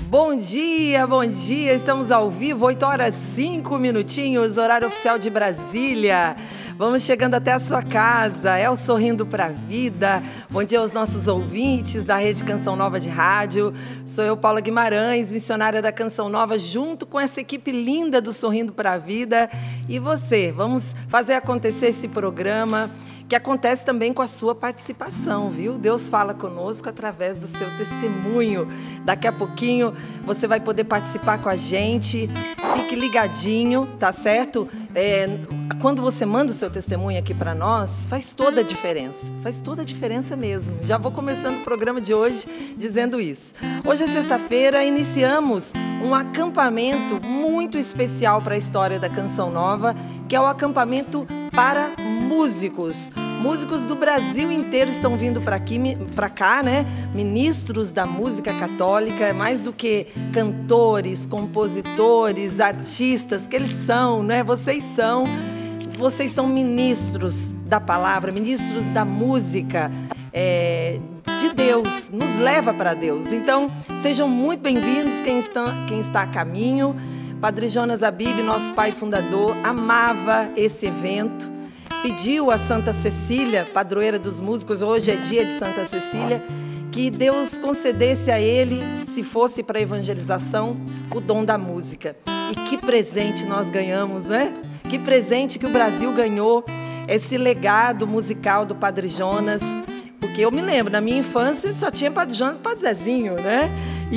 Bom dia, bom dia. Estamos ao vivo, 8 horas 5 minutinhos, horário oficial de Brasília. Vamos chegando até a sua casa, é o Sorrindo pra Vida. Bom dia aos nossos ouvintes da Rede Canção Nova de Rádio. Sou eu, Paula Guimarães, missionária da Canção Nova, junto com essa equipe linda do Sorrindo pra Vida. E você, vamos fazer acontecer esse programa, que acontece também com a sua participação, viu? Deus fala conosco através do seu testemunho. Daqui a pouquinho você vai poder participar com a gente. Fique ligadinho, tá certo? Quando você manda o seu testemunho aqui para nós, faz toda a diferença. Faz toda a diferença mesmo. Já vou começando o programa de hoje dizendo isso. Hoje é sexta-feira, iniciamos um acampamento muito especial para a história da Canção Nova, que é o acampamento para músicos. Músicos do Brasil inteiro estão vindo para cá, né? Ministros da música católica, mais do que cantores, compositores, artistas, que eles são, né? Vocês são ministros da palavra, ministros da música, de Deus, nos leva para Deus. Então, sejam muito bem-vindos quem está a caminho. Padre Jonas Abib, nosso pai fundador, amava esse evento. Pediu a Santa Cecília, padroeira dos músicos, hoje é dia de Santa Cecília, que Deus concedesse a ele, se fosse para a evangelização, o dom da música. E que presente nós ganhamos, né? Que presente que o Brasil ganhou, esse legado musical do Padre Jonas. Porque eu me lembro, na minha infância só tinha Padre Jonas e Padre Zezinho, né?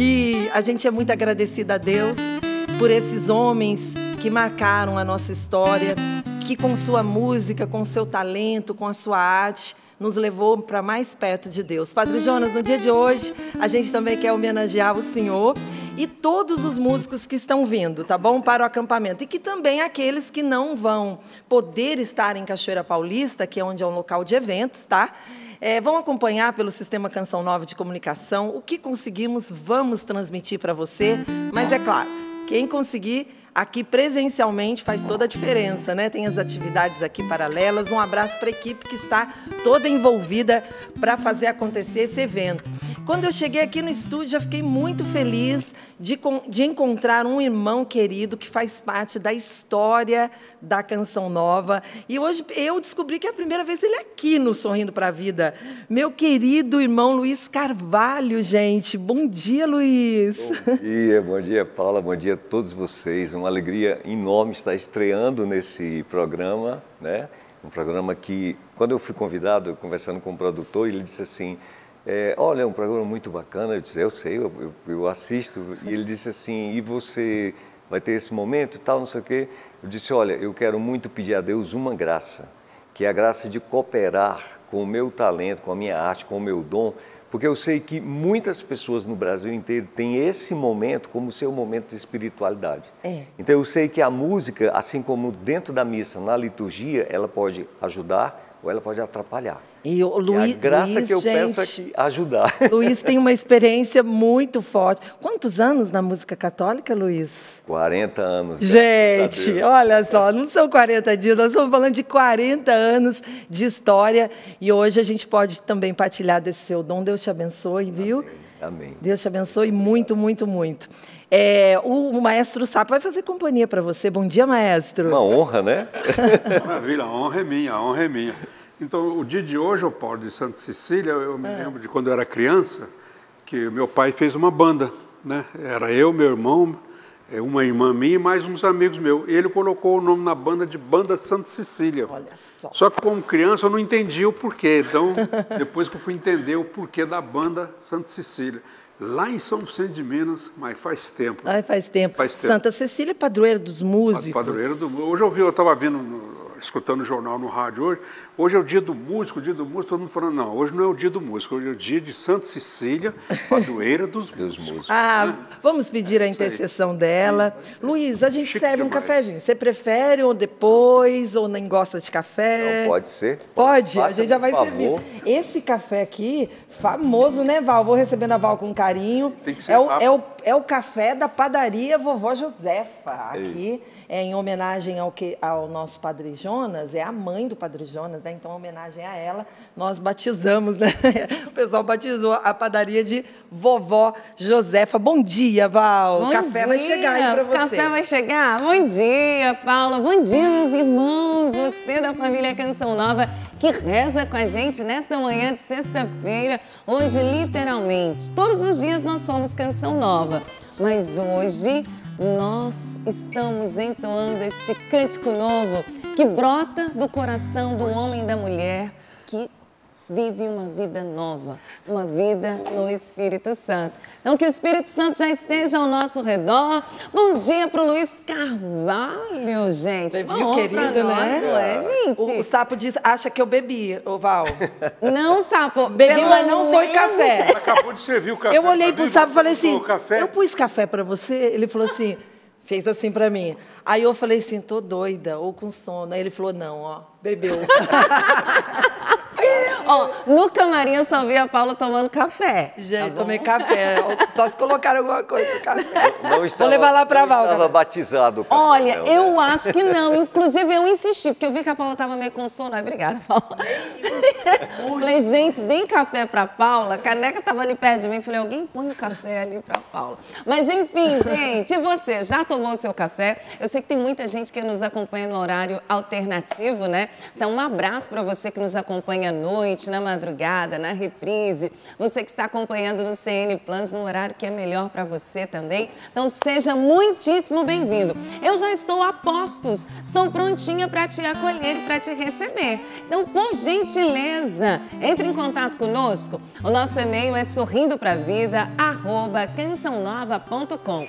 E a gente é muito agradecida a Deus por esses homens que marcaram a nossa história, que com sua música, com seu talento, com a sua arte, nos levou para mais perto de Deus. Padre Jonas, no dia de hoje, a gente também quer homenagear o senhor e todos os músicos que estão vindo, tá bom? Para o acampamento. E que também aqueles que não vão poder estar em Cachoeira Paulista, que é onde é um local de eventos, tá? Vão acompanhar pelo Sistema Canção Nova de Comunicação. O que conseguimos, vamos transmitir para você. Mas é claro, quem conseguir aqui presencialmente faz toda a diferença, né? Tem as atividades aqui paralelas. Um abraço para a equipe que está toda envolvida para fazer acontecer esse evento. Quando eu cheguei aqui no estúdio, já fiquei muito feliz de encontrar um irmão querido que faz parte da história da Canção Nova. E hoje eu descobri que é a primeira vez ele aqui no Sorrindo para a Vida. Meu querido irmão Luiz Carvalho, gente. Bom dia, Luiz. Bom dia, Paula. Bom dia a todos vocês. Uma alegria enorme estar estreando nesse programa, né? Um programa que, quando eu fui convidado, conversando com o produtor, ele disse assim, olha, é um programa muito bacana. Eu disse, eu sei, eu assisto. E ele disse assim, e você vai ter esse momento e tal, não sei o quê. Eu disse, olha, eu quero muito pedir a Deus uma graça, que é a graça de cooperar com o meu talento, com a minha arte, com o meu dom, porque eu sei que muitas pessoas no Brasil inteiro têm esse momento como seu momento de espiritualidade. Então eu sei que a música, assim como dentro da missa, na liturgia, ela pode ajudar ou ela pode atrapalhar. E o Luiz, a graça Luiz, que eu gente, peço aqui ajudar. Luiz tem uma experiência muito forte. Quantos anos na música católica, Luiz? 40 anos. Gente, olha só, não são 40 dias, nós estamos falando de 40 anos de história. E hoje a gente pode também partilhar desse seu dom. Deus te abençoe, viu? Amém. Amém. Deus te abençoe muito, muito, muito. O maestro Sapo vai fazer companhia para você. Bom dia, maestro. Uma honra, né? Maravilha, a honra é minha, a honra é minha. Então, o dia de hoje, Paulo, de Santa Cecília, eu me lembro de quando eu era criança, que meu pai fez uma banda, né? Era eu, meu irmão, uma irmã minha e mais uns amigos meus. E ele colocou o nome na banda de Banda Santa Cecília. Olha só. Só que como criança eu não entendia o porquê. Então, depois que eu fui entender o porquê da Banda Santa Cecília. Lá em São Vicente de Minas, mas faz tempo. Faz tempo. Santa Cecília, padroeira dos músicos. Padroeira do músico. Hoje eu estava escutando o jornal no rádio hoje. Hoje é o dia do músico, todo mundo falando, não, hoje não é o dia do músico, hoje é o dia de Santa Cecília, padroeira dos músicos. Vamos pedir a intercessão dela. Luiz, a gente serve um cafezinho. Você prefere ou depois, ou nem gosta de café? Não, pode ser. Pode, Faça, a gente já vai por servir. favor. Esse café aqui, famoso, né, Val? Vou recebendo a Val com carinho. Tem que ser é o café da padaria Vovó Josefa, aqui, em homenagem ao nosso Padre Jonas. Jonas é a mãe do Padre Jonas, né? Então, em homenagem a ela, nós batizamos, né? O pessoal batizou a padaria de Vovó Josefa. Bom dia, Val. Bom O café dia. Vai chegar aí para você. O café vai chegar? Bom dia, Paula. Bom dia, meus irmãos. Você da família Canção Nova que reza com a gente nesta manhã de sexta-feira. Hoje, literalmente, todos os dias nós somos Canção Nova. Mas hoje nós estamos entoando este cântico novo que brota do coração do homem e da mulher que vive uma vida nova, uma vida no Espírito Santo. Então, que o Espírito Santo já esteja ao nosso redor. Bom dia para o Luiz Carvalho, gente. Você viu, querido, né? Não é, gente? O Sapo acha que eu bebi, ô Val. Não, Sapo. Bebi, mas não foi café. Acabou de servir o café. Eu olhei pro Sapo e falei assim, café. eu pus café para você? Ele falou assim, fez assim para mim. Aí eu falei assim, tô doida, ou com sono. Aí ele falou, não, ó, bebeu. Ó, no camarim eu só vi a Paula tomando café. Gente, tá tomei café. Só se colocaram alguma coisa no café. Não estava, vou levar lá para a Val. Estava batizado o café. Olha, não, eu né? acho que não. Inclusive, eu insisti, porque eu vi que a Paula estava meio com sono. Ai, obrigada, Paula. Falei, gente, deem café para a Paula. A caneca estava ali perto de mim. Falei, alguém põe o café ali para a Paula. Mas, enfim, gente, e você? Já tomou o seu café? Eu sei que tem muita gente que nos acompanha no horário alternativo, né? Então, um abraço para você que nos acompanha à noite, na madrugada, na reprise. Você que está acompanhando no CN Plus, no horário que é melhor para você também. Então, seja muitíssimo bem-vindo. Eu já estou a postos, estou prontinha para te acolher e para te receber. Então, por gentileza, entre em contato conosco. O nosso e-mail é sorrindopravida@cançãonova.com.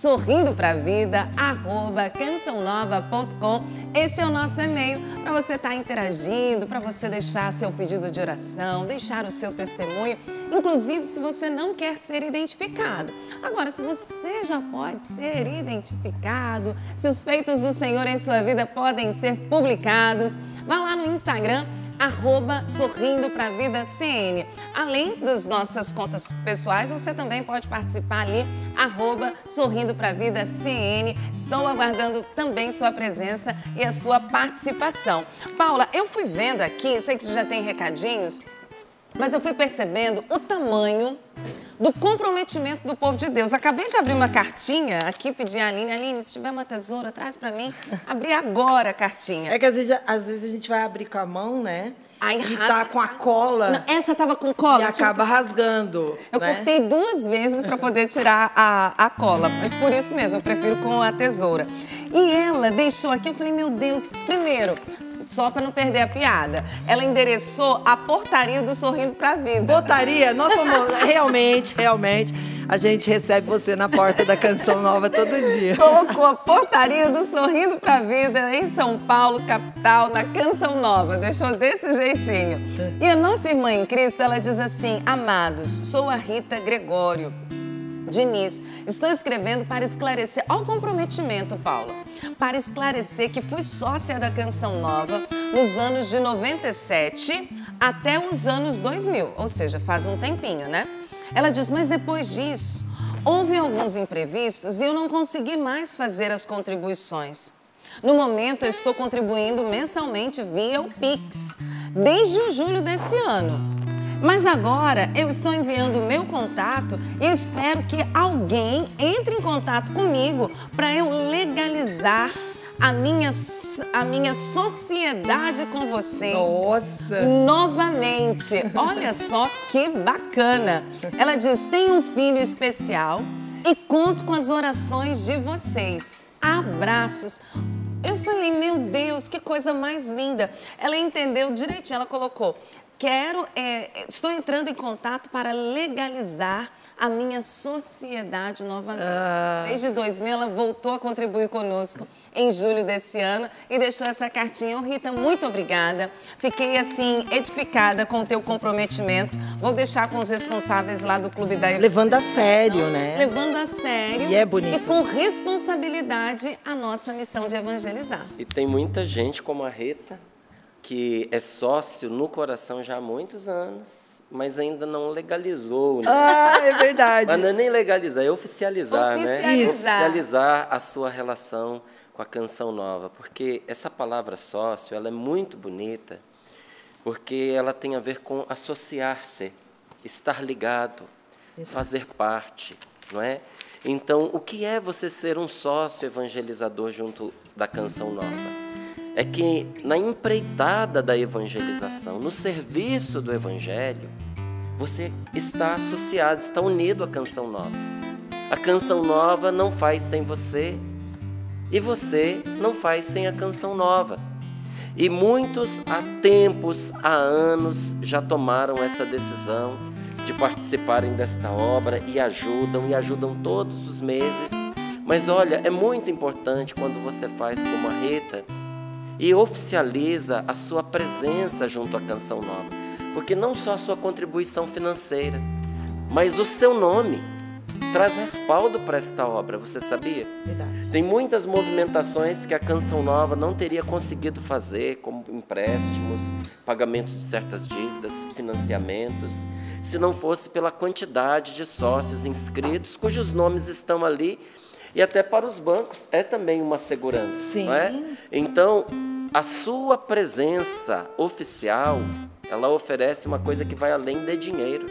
sorrindopravida@cançãonova.com. Este é o nosso e-mail para você estar interagindo, para você deixar seu pedido de oração, deixar o seu testemunho, inclusive se você não quer ser identificado. Agora, se você já pode ser identificado, se os feitos do Senhor em sua vida podem ser publicados, vá lá no Instagram, @sorrindopravidacn. Além das nossas contas pessoais, você também pode participar ali, @sorrindopravidacn. Estou aguardando também sua presença e a sua participação. Paula, eu fui vendo aqui, sei que você já tem recadinhos, mas eu fui percebendo o tamanho do comprometimento do povo de Deus. Acabei de abrir uma cartinha aqui, pedi a Aline, se tiver uma tesoura, traz pra mim. Abri agora a cartinha. É que às vezes a gente vai abrir com a mão, né? Aí e rasga. tá com a cola. Não, essa tava com cola. E acaba rasgando. Eu né? cortei 2 vezes para poder tirar a cola. Por isso mesmo, eu prefiro com a tesoura. E ela deixou aqui, eu falei, meu Deus, primeiro, só para não perder a piada, ela endereçou a portaria do Sorrindo pra Vida. Portaria? Nós vamos, realmente, a gente recebe você na porta da Canção Nova todo dia. Colocou a portaria do Sorrindo pra Vida em São Paulo, capital, na Canção Nova. Deixou desse jeitinho. E a nossa irmã em Cristo, ela diz assim, amados, sou a Rita Gregório Diniz, estou escrevendo para esclarecer, ao comprometimento, Paula, para esclarecer que fui sócia da Canção Nova nos anos de 97 até os anos 2000, ou seja, faz um tempinho, né? Ela diz, mas depois disso, houve alguns imprevistos e eu não consegui mais fazer as contribuições. No momento, eu estou contribuindo mensalmente via o Pix, desde o julho desse ano. Mas agora eu estou enviando o meu contato e espero que alguém entre em contato comigo para eu legalizar a minha sociedade com vocês. Nossa! Novamente. Olha só que bacana. Ela diz, tenho um filho especial e conto com as orações de vocês. Abraços. Eu falei, meu Deus, que coisa mais linda. Ela entendeu direitinho, ela colocou... estou entrando em contato para legalizar a minha sociedade novamente. Desde 2000, ela voltou a contribuir conosco em julho desse ano e deixou essa cartinha. Rita, muito obrigada. Fiquei, assim, edificada com o teu comprometimento. Vou deixar com os responsáveis lá do Clube da Evangelização. Levando a sério, né? Levando a sério. E é bonito. E com responsabilidade a nossa missão de evangelizar. E tem muita gente como a Rita, que é sócio no coração já há muitos anos, mas ainda não legalizou. Né? Ah, é verdade. Mas não é nem legalizar, é oficializar, né? Oficializar. Oficializar a sua relação com a Canção Nova, porque essa palavra sócio, ela é muito bonita, porque ela tem a ver com associar-se, estar ligado, fazer parte, não é? Então, o que é você ser um sócio evangelizador junto da Canção Nova? É que na empreitada da evangelização, no serviço do Evangelho, você está associado, está unido à Canção Nova. A Canção Nova não faz sem você e você não faz sem a Canção Nova. E muitos há tempos, há anos, já tomaram essa decisão de participarem desta obra e ajudam todos os meses. Mas olha, é muito importante quando você faz como a Rita e oficializa a sua presença junto à Canção Nova, porque não só a sua contribuição financeira, mas o seu nome traz respaldo para esta obra, você sabia? Verdade. Tem muitas movimentações que a Canção Nova não teria conseguido fazer, como empréstimos, pagamentos de certas dívidas, financiamentos, se não fosse pela quantidade de sócios inscritos, cujos nomes estão ali. E até para os bancos é também uma segurança, Sim. não é? Então, a sua presença oficial, ela oferece uma coisa que vai além de dinheiro.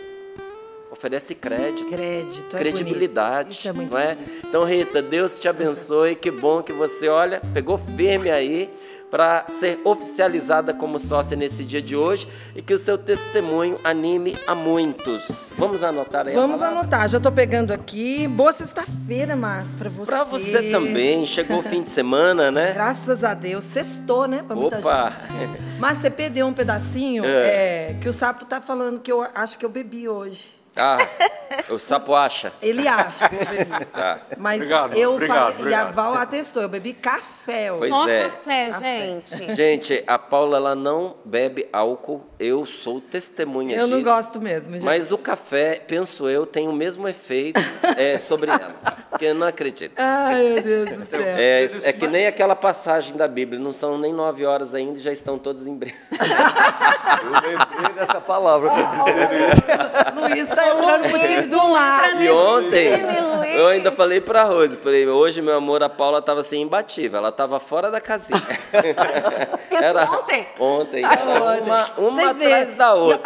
Oferece crédito, credibilidade, Isso é muito não é? bonito. Então, Rita, Deus te abençoe, que bom que você, olha, pegou firme aí para ser oficializada como sócia nesse dia de hoje e que o seu testemunho anime a muitos. Vamos anotar aí Vamos a palavra? anotar, já estou pegando aqui. Boa sexta-feira, Márcio, para você. Para você também, chegou o fim de semana, né? Graças a Deus, sextou, né, para muita Opa! gente. Mas você perdeu um pedacinho que o Sapo tá falando que eu acho que eu bebi hoje. Ah, o Sapo acha. Ele acha que eu bebi. Tá. Mas Obrigado, eu obrigado, falei, e a obrigado. Val atestou, eu bebi café hoje. Pois Só é. café, gente. Gente, a Paula, ela não bebe álcool, eu sou testemunha Eu disso. não gosto mesmo, gente. Mas o café, penso eu, tem o mesmo efeito sobre ela, que eu não acredito. Ai, meu Deus do céu. É que nem aquela passagem da Bíblia, não são nem 9 horas ainda e já estão todos embriagados. Eu lembrei dessa palavra para dizer isso. Luiz tá entrando pro time do mar. E ontem, time, Luiz. eu ainda falei pra Rose, falei, hoje, meu amor, a Paula estava assim, imbatível, ela estava fora da casinha. Isso ontem? Ontem, era uma Vocês veem, atrás da outra.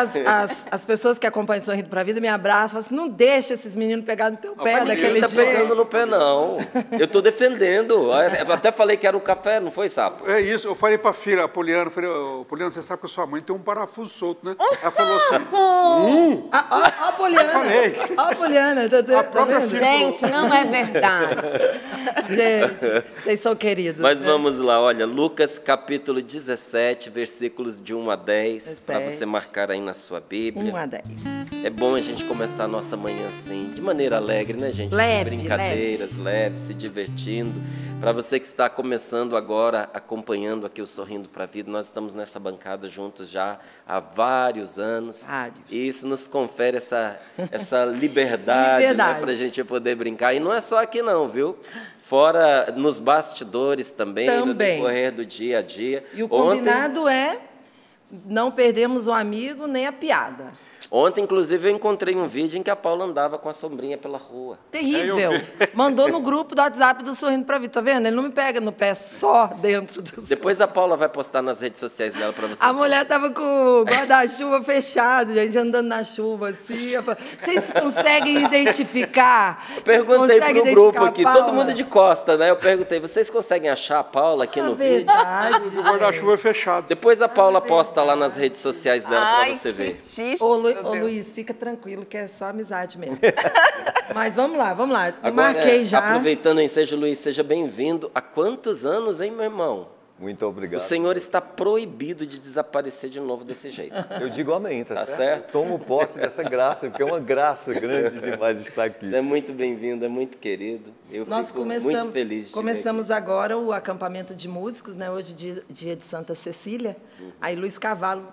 As pessoas que acompanham Sorrindo pra Vida me abraçam, falam assim, não deixa esses meninos pegar no teu pé Ninguém daquele tá jeito. pegando no pé, não. Eu tô defendendo. Eu até falei que era o café, não foi, Sapo? É isso, eu falei para a filha, a Poliana, falei, ô, Poliana, você sabe que a sua mãe tem um parafuso solto, né? Ô, Ela falou assim, Sapo! Ó a Poliana, falei. ó a Poliana, tá própria vendo? filha. Gente, não é verdade. Gente, vocês são queridos. Mas né? vamos lá, olha, Lucas capítulo 17, versículos de 1 a 10, para 17. você marcar aí na sua Bíblia. 1 a 10. É bom a gente começar a nossa manhã assim, de maneira alegre, né, gente? Leve, Brincadeiras, leve, se divertindo. Para você que está começando agora, acompanhando aqui o Sorrindo para a Vida, nós estamos nessa bancada juntos já há vários anos. Vários. E isso nos confere essa liberdade, né, para a gente poder brincar. E não é só aqui não, viu? Fora nos bastidores também, no Também. decorrer do dia a dia. E o combinado é não perdermos o amigo nem a piada. Ontem, inclusive, eu encontrei um vídeo em que a Paula andava com a sombrinha pela rua. Terrível. Mandou no grupo do WhatsApp do Sorrindo pra Vida, tá vendo? Ele não me pega no pé, só dentro do Depois a Paula vai postar nas redes sociais dela para você. A mulher tava com o guarda-chuva fechado, gente, andando na chuva, assim. Eu falei, vocês conseguem identificar? Eu perguntei pro grupo aqui, Paula? todo mundo de costa, né? Eu perguntei, vocês conseguem achar a Paula aqui no vídeo? Verdade. o guarda-chuva é fechado. Depois a Paula posta lá nas redes sociais dela para você que ver. triste, Ô, meu Deus. Luiz, fica tranquilo que é só amizade mesmo. Mas vamos lá. Eu Agora, marquei já. aproveitando aí, seja Luiz, seja bem-vindo. Há quantos anos, hein, meu irmão? Muito obrigado. O senhor está proibido de desaparecer de novo desse jeito. Eu digo amém, tá, Tá certo? certo? Tomo posse dessa graça, porque é uma graça grande demais estar aqui. Você é muito bem-vindo, é muito querido. Eu Nós fico muito feliz de te ver começamos agora o acampamento de músicos, né? Hoje dia de Santa Cecília. Aí Luiz Carvalho.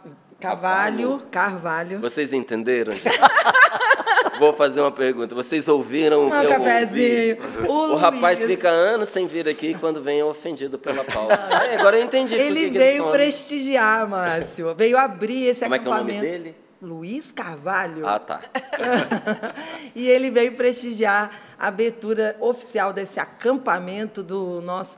Vocês entenderam, gente? Vou fazer uma pergunta. Vocês ouviram o que eu cafezinho. ouvi? O rapaz Luiz, fica anos sem vir aqui e quando vem é ofendido pela Paula. Agora eu entendi. por Ele que veio some. prestigiar, Márcio. Veio abrir esse Como é que é o nome acampamento. dele? Luiz Carvalho. Ah, tá. E ele veio prestigiar a abertura oficial desse acampamento do nosso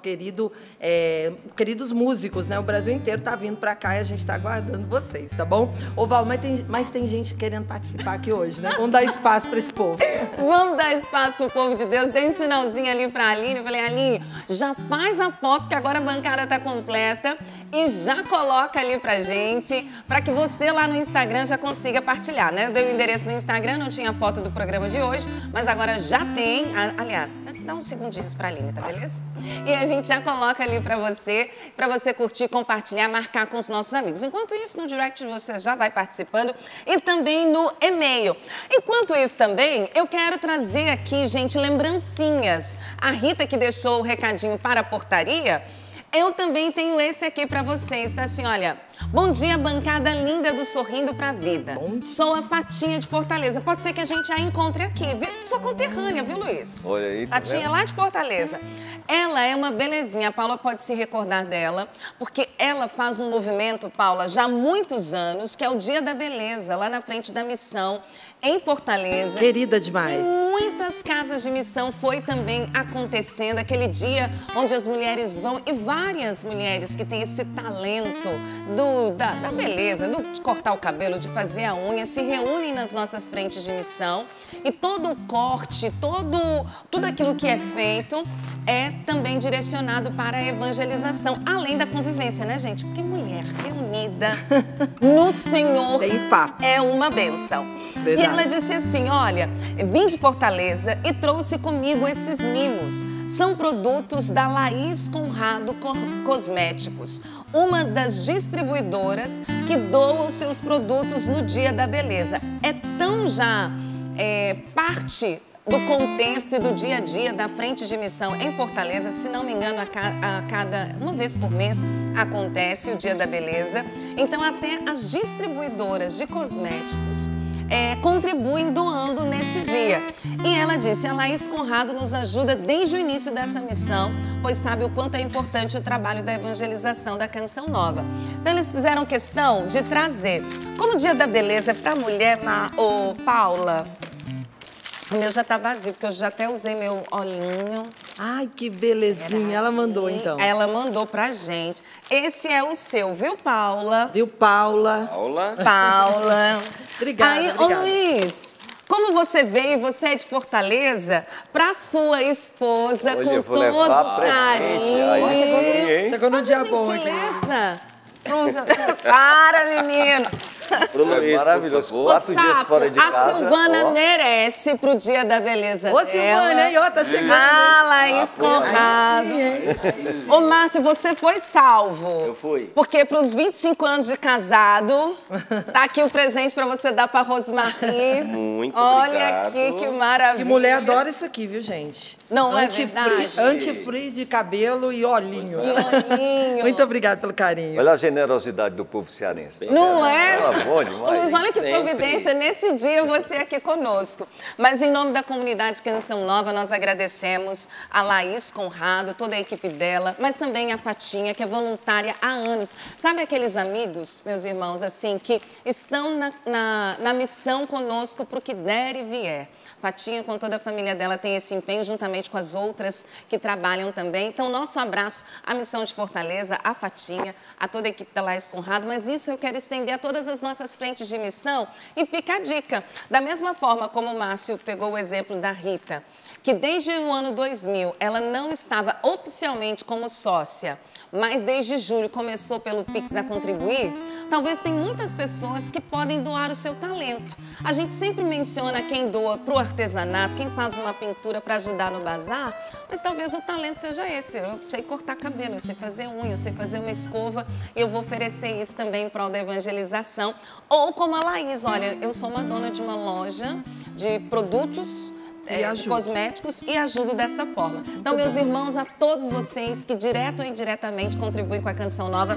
queridos músicos, né? O Brasil inteiro tá vindo para cá e a gente está aguardando vocês, tá bom? Ô, Val, mas tem gente querendo participar aqui hoje, né? Vamos dar espaço para esse povo. Vamos dar espaço pro povo de Deus. Dei um sinalzinho ali pra Aline. Eu falei, Aline, já faz a foto, que agora a bancada tá completa. E já coloca ali pra gente, para que você lá no Instagram já consiga partilhar, né? Eu dei o endereço no Instagram, não tinha foto do programa de hoje, mas agora já tem. Aliás, dá uns segundinhos pra Aline, tá beleza? E a gente já coloca ali pra você curtir, compartilhar, marcar com os nossos amigos. Enquanto isso, no direct você já vai participando e também no e-mail. Enquanto isso também, eu quero trazer aqui, gente, lembrancinhas. A Rita que deixou o recadinho para a portaria, eu também tenho esse aqui para vocês, tá assim, olha. Bom dia, bancada linda do Sorrindo pra Vida. Sou a Fatinha de Fortaleza. Pode ser que a gente a encontre aqui, viu? Sou conterrânea, viu, Luiz? Olha aí, tá Fatinha vendo? lá de Fortaleza. Ela é uma belezinha, a Paula pode se recordar dela, porque ela faz um movimento, Paula, já há muitos anos, que é o Dia da Beleza, lá na frente da missão, em Fortaleza. Querida demais. Muitas casas de missão foi também acontecendo, aquele dia onde as mulheres vão, e várias mulheres que têm esse talento da beleza, de cortar o cabelo, de fazer a unha, se reúnem nas nossas frentes de missão e todo o corte, tudo aquilo que é feito é também direcionado para a evangelização, além da convivência, né, gente? Porque mulher reunida no Senhor Tem papo. é uma bênção. Verdade. E ela disse assim, olha, vim de Fortaleza e trouxe comigo esses mimos. São produtos da Laís Conrado Cosméticos, uma das distribuidoras que doa os seus produtos no Dia da Beleza. É tão já parte do contexto e do dia a dia da frente de missão em Fortaleza, se não me engano, uma vez por mês acontece o Dia da Beleza. Então até as distribuidoras de cosméticos contribuem doando nesse dia. E ela disse, a Laís Conrado nos ajuda desde o início dessa missão, pois sabe o quanto é importante o trabalho da evangelização da Canção Nova. Então eles fizeram questão de trazer, como o Dia da Beleza é para mulher, Paula, o meu já tá vazio, porque eu já até usei meu olhinho. Ai, que belezinha. Ela mandou, então. Ela mandou pra gente. Esse é o seu, viu, Paula? Viu, Paula? Paula. Obrigada, Aí, obrigada. ô Luiz, como você veio, você é de Fortaleza, pra sua esposa, Olha, com eu vou todo levar presente. Aí carinho. sim, hein? Chegou no dia Faça bom aqui. gentileza. Para, menino. Pro Luiz, Maravilhoso. por favor. 4 dias fora de a casa. Silvana ó. merece pro Dia da Beleza Ô, dela. Silvana, aí, ó, tá chegando. Ah, Laís Conrado. Ô, Márcio, você foi salvo. Eu fui. Porque para os 25 anos de casado, tá aqui o presente para você dar para Rosmarie. Muito Olha obrigado. aqui que maravilha. E mulher adora isso aqui, viu, gente? Não é verdade? Antifrizz de cabelo e olhinho. E olhinho. Muito obrigada pelo carinho. Olha a generosidade do povo cearense. Não é? Ela bom demais. Luiz, olha que Sempre. providência, nesse dia você aqui conosco. Mas em nome da comunidade Canção Nova, nós agradecemos a Laís Conrado, toda a equipe dela, mas também a Fatinha, que é voluntária há anos. Sabe aqueles amigos, meus irmãos, assim, que estão na missão conosco para o que der e vier. Fatinha, com toda a família dela, tem esse empenho, juntamente com as outras que trabalham também. Então, nosso abraço à Missão de Fortaleza, à Fatinha, a toda a equipe da Laís Conrado. Mas isso eu quero estender a todas as nossas frentes de missão. E fica a dica, da mesma forma como o Márcio pegou o exemplo da Rita, que desde o ano 2000 ela não estava oficialmente como sócia, mas desde julho começou pelo Pix a contribuir, talvez tem muitas pessoas que podem doar o seu talento. A gente sempre menciona quem doa para o artesanato, quem faz uma pintura para ajudar no bazar, mas talvez o talento seja esse. Eu sei cortar cabelo, eu sei fazer unha, eu sei fazer uma escova e eu vou oferecer isso também em prol da evangelização. Ou como a Laís, olha, eu sou uma dona de uma loja de produtos cosméticos e ajudo dessa forma. Então, meus irmãos, a todos vocês que direto ou indiretamente contribuem com a Canção Nova,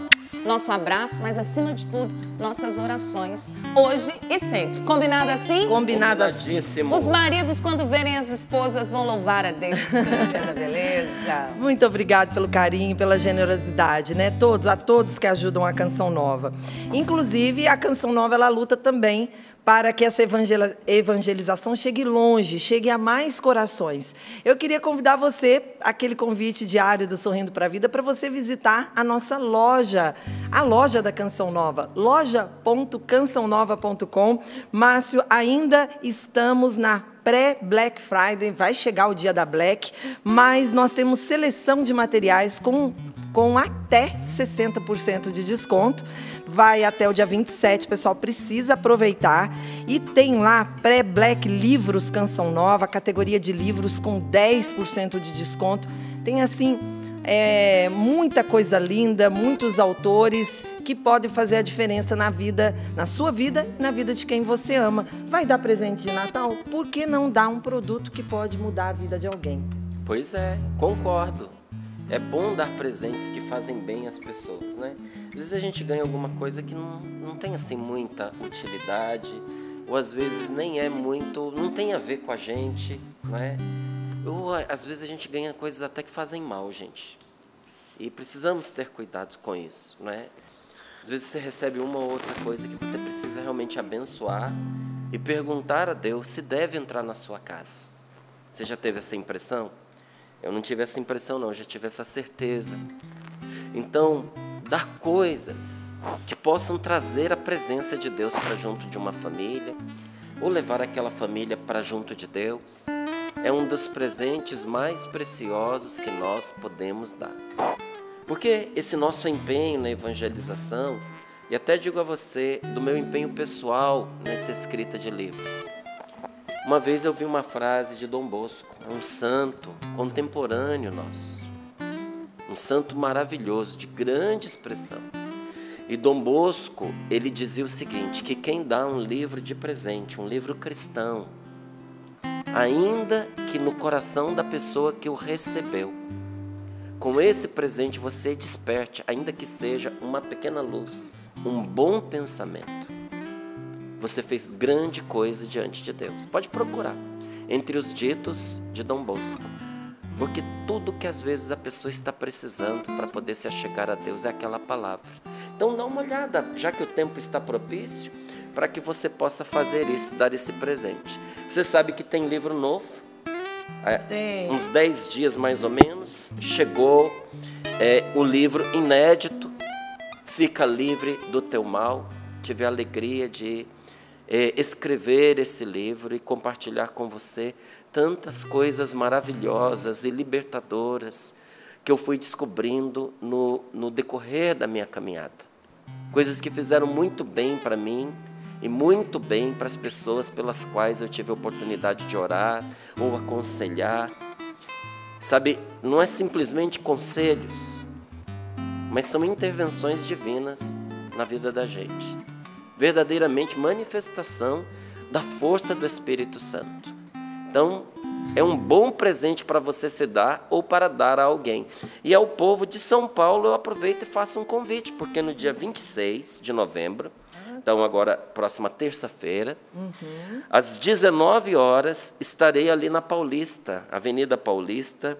nosso abraço, mas acima de tudo, nossas orações, hoje e sempre. Combinado assim? Combinado assim. Combinadíssimo. Os maridos, quando verem as esposas, vão louvar a Deus. Beleza? Muito obrigado pelo carinho, pela generosidade, né? A todos que ajudam a Canção Nova. Inclusive, a Canção Nova, ela luta também para que essa evangelização chegue longe, chegue a mais corações. Eu queria convidar você, aquele convite diário do Sorrindo para a Vida, para você visitar a nossa loja, a loja da Canção Nova, loja.cançãonova.com. Márcio, ainda estamos na pré-Black Friday, vai chegar o dia da Black, mas nós temos seleção de materiais com até 60% de desconto. Vai até o dia 27, o pessoal precisa aproveitar. E tem lá pré-Black Livros Canção Nova, categoria de livros com 10% de desconto. Tem assim, muita coisa linda, muitos autores que podem fazer a diferença na vida, na sua vida e na vida de quem você ama. Vai dar presente de Natal? Por que não dar um produto que pode mudar a vida de alguém? Pois é, concordo. É bom dar presentes que fazem bem às pessoas, né? Às vezes a gente ganha alguma coisa que não tem assim muita utilidade, ou às vezes nem é muito, não tem a ver com a gente, né? Ou às vezes a gente ganha coisas até que fazem mal, gente. E precisamos ter cuidado com isso, né? Às vezes você recebe uma ou outra coisa que você precisa realmente abençoar e perguntar a Deus se deve entrar na sua casa. Você já teve essa impressão? Eu não tive essa impressão, não, eu já tive essa certeza. Então, dar coisas que possam trazer a presença de Deus para junto de uma família, ou levar aquela família para junto de Deus, é um dos presentes mais preciosos que nós podemos dar. Porque esse nosso empenho na evangelização, e até digo a você, do meu empenho pessoal nessa escrita de livros. Uma vez eu vi uma frase de Dom Bosco, um santo contemporâneo nosso, um santo maravilhoso, de grande expressão. E Dom Bosco, ele dizia o seguinte, que quem dá um livro de presente, um livro cristão, ainda que no coração da pessoa que o recebeu, com esse presente você desperte, ainda que seja uma pequena luz, um bom pensamento. Você fez grande coisa diante de Deus. Pode procurar entre os ditos de Dom Bosco, porque tudo que às vezes a pessoa está precisando para poder se achegar a Deus é aquela palavra. Então dá uma olhada, já que o tempo está propício, para que você possa fazer isso, dar esse presente. Você sabe que tem livro novo, uns 10 dias mais ou menos, chegou o livro inédito, Fica Livre do Teu Mal. Tive a alegria de escrever esse livro e compartilhar com você tantas coisas maravilhosas e libertadoras que eu fui descobrindo no decorrer da minha caminhada. Coisas que fizeram muito bem para mim e muito bem para as pessoas pelas quais eu tive a oportunidade de orar ou aconselhar. Sabe, não é simplesmente conselhos, mas são intervenções divinas na vida da gente. Verdadeiramente manifestação da força do Espírito Santo. Então, é um bom presente para você se dar ou para dar a alguém. E ao povo de São Paulo eu aproveito e faço um convite, porque no dia 26 de novembro, então agora próxima terça-feira, às 19 horas, estarei ali na Paulista, Avenida Paulista,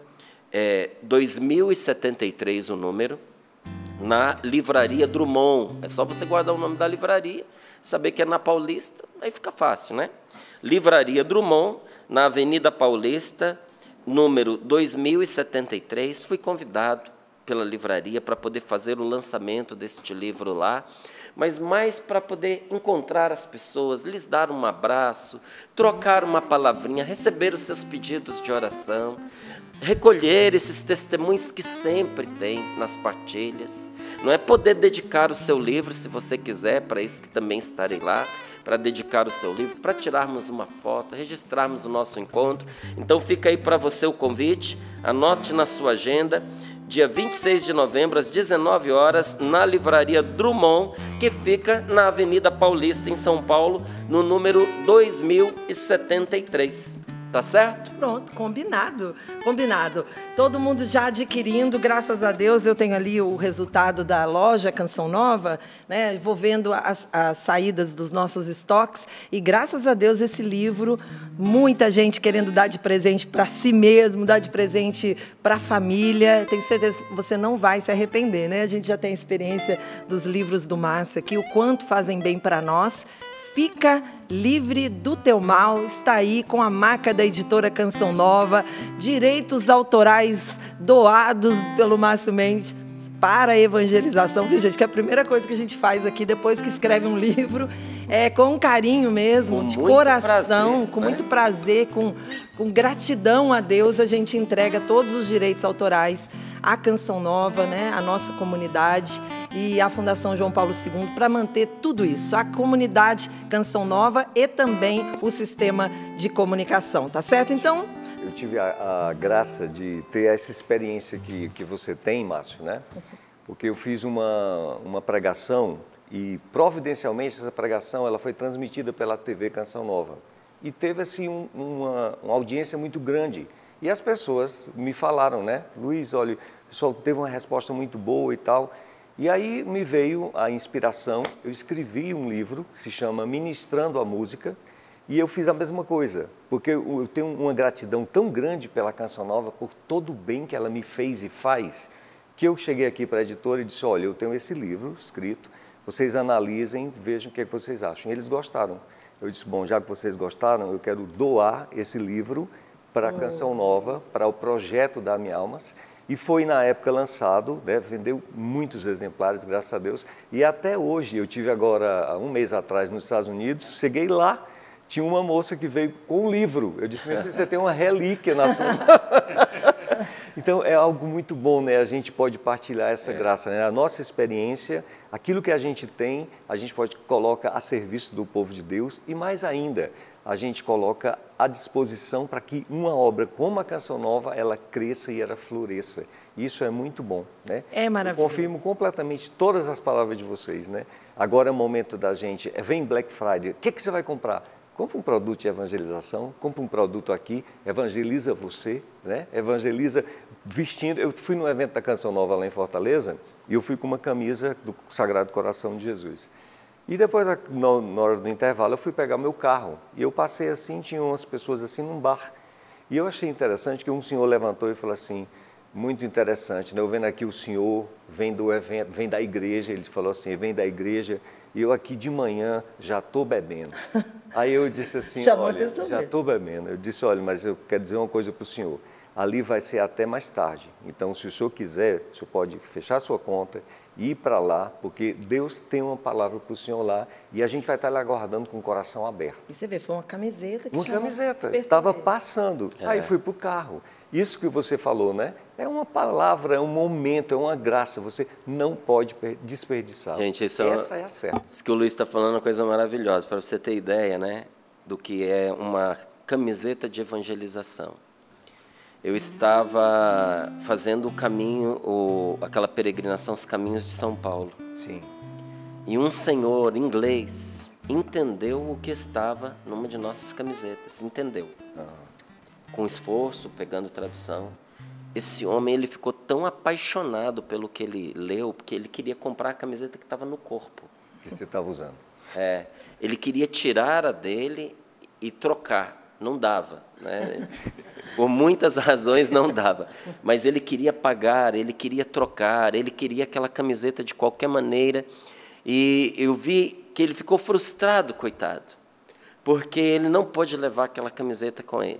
2073 o número, na Livraria Drummond. É só você guardar o nome da livraria, saber que é na Paulista, aí fica fácil, né? Livraria Drummond, na Avenida Paulista, número 2073. Fui convidado pela livraria para poder fazer o lançamento deste livro lá, mas mais para poder encontrar as pessoas, lhes dar um abraço, trocar uma palavrinha, receber os seus pedidos de oração, recolher esses testemunhos que sempre tem nas partilhas, não é poder dedicar o seu livro, se você quiser, para isso que também estarei lá, para dedicar o seu livro, para tirarmos uma foto, registrarmos o nosso encontro. Então fica aí para você o convite, anote na sua agenda, dia 26 de novembro, às 19 horas, na Livraria Drummond, que fica na Avenida Paulista, em São Paulo, no número 2073. Tá certo? Pronto, combinado, combinado. Todo mundo já adquirindo, graças a Deus, eu tenho ali o resultado da loja Canção Nova, né? Vou vendo as saídas dos nossos estoques e, graças a Deus, esse livro, muita gente querendo dar de presente para si mesmo, dar de presente para a família. Tenho certeza que você não vai se arrepender, né? A gente já tem a experiência dos livros do Márcio aqui, o quanto fazem bem para nós. Fica livre do teu mal, está aí com a marca da editora Canção Nova, direitos autorais doados pelo Márcio Mendes para a evangelização, viu, gente? Que é a primeira coisa que a gente faz aqui depois que escreve um livro, é com carinho mesmo, de coração, com muito prazer, com gratidão a Deus, a gente entrega todos os direitos autorais à Canção Nova, né? A nossa comunidade e a Fundação João Paulo II para manter tudo isso, a comunidade Canção Nova e também o sistema de comunicação, tá certo? Então, eu tive a graça de ter essa experiência que você tem, Márcio, né? Porque eu fiz uma pregação e, providencialmente, essa pregação ela foi transmitida pela TV Canção Nova. E teve, assim, uma audiência muito grande. E as pessoas me falaram, né? Luiz, olha, o pessoal teve uma resposta muito boa e tal. E aí me veio a inspiração, eu escrevi um livro, se chama Ministrando a Música, e eu fiz a mesma coisa, porque eu tenho uma gratidão tão grande pela Canção Nova, por todo o bem que ela me fez e faz, que eu cheguei aqui para a editora e disse, olha, eu tenho esse livro escrito, vocês analisem, vejam o que vocês acham. E eles gostaram. Eu disse, bom, já que vocês gostaram, eu quero doar esse livro para a Canção Nova, para o projeto da Minha Almas. E foi na época lançado, né, vendeu muitos exemplares, graças a Deus. E até hoje, eu tive agora, há um mês atrás, nos Estados Unidos, cheguei lá, tinha uma moça que veio com um livro. Eu disse, meu filho, você tem uma relíquia na sua... Então, é algo muito bom, né? A gente pode partilhar essa graça, né? A nossa experiência, aquilo que a gente tem, a gente pode colocar a serviço do povo de Deus e, mais ainda, a gente coloca à disposição para que uma obra como a Canção Nova, ela cresça e ela floresça. Isso é muito bom, né? É maravilhoso. Eu confirmo completamente todas as palavras de vocês, né? Agora é o momento da gente, vem Black Friday, o que você vai comprar? Compra um produto de evangelização, compra um produto aqui, evangeliza você, né? Evangeliza vestindo. Eu fui num evento da Canção Nova lá em Fortaleza e eu fui com uma camisa do Sagrado Coração de Jesus. E depois, na hora do intervalo, eu fui pegar meu carro. E eu passei assim, tinha umas pessoas assim num bar. E eu achei interessante que um senhor levantou e falou assim, muito interessante, né? Eu vendo aqui o senhor, vem do evento, vem da igreja, ele falou assim, vem da igreja, e eu aqui de manhã já estou bebendo. Aí eu disse assim, olha, já estou bebendo. Eu disse, olha, mas eu quero dizer uma coisa para o senhor. Ali vai ser até mais tarde. Então, se o senhor quiser, o senhor pode fechar sua conta e ir para lá, porque Deus tem uma palavra para o senhor lá e a gente vai estar lá aguardando com o coração aberto. E você vê, foi uma camiseta que Uma camiseta, estava passando. Aí fui para o carro. Isso que você falou, né? É uma palavra, é um momento, é uma graça. Você não pode desperdiçar. Gente, essa é a certa. Isso que o Luiz está falando é uma coisa maravilhosa. Para você ter ideia, né? Do que é uma camiseta de evangelização. Eu estava fazendo o caminho, aquela peregrinação, os caminhos de São Paulo. Sim. E um senhor inglês entendeu o que estava numa de nossas camisetas. Entendeu. Com esforço, pegando tradução. Esse homem, ele ficou tão apaixonado pelo que ele leu, porque ele queria comprar a camiseta que estava no corpo. Que você estava usando. Ele queria tirar a dele e trocar. Não dava, né? Por muitas razões não dava. Mas ele queria pagar, ele queria trocar, ele queria aquela camiseta de qualquer maneira. E eu vi que ele ficou frustrado, coitado, porque ele não pôde levar aquela camiseta com ele.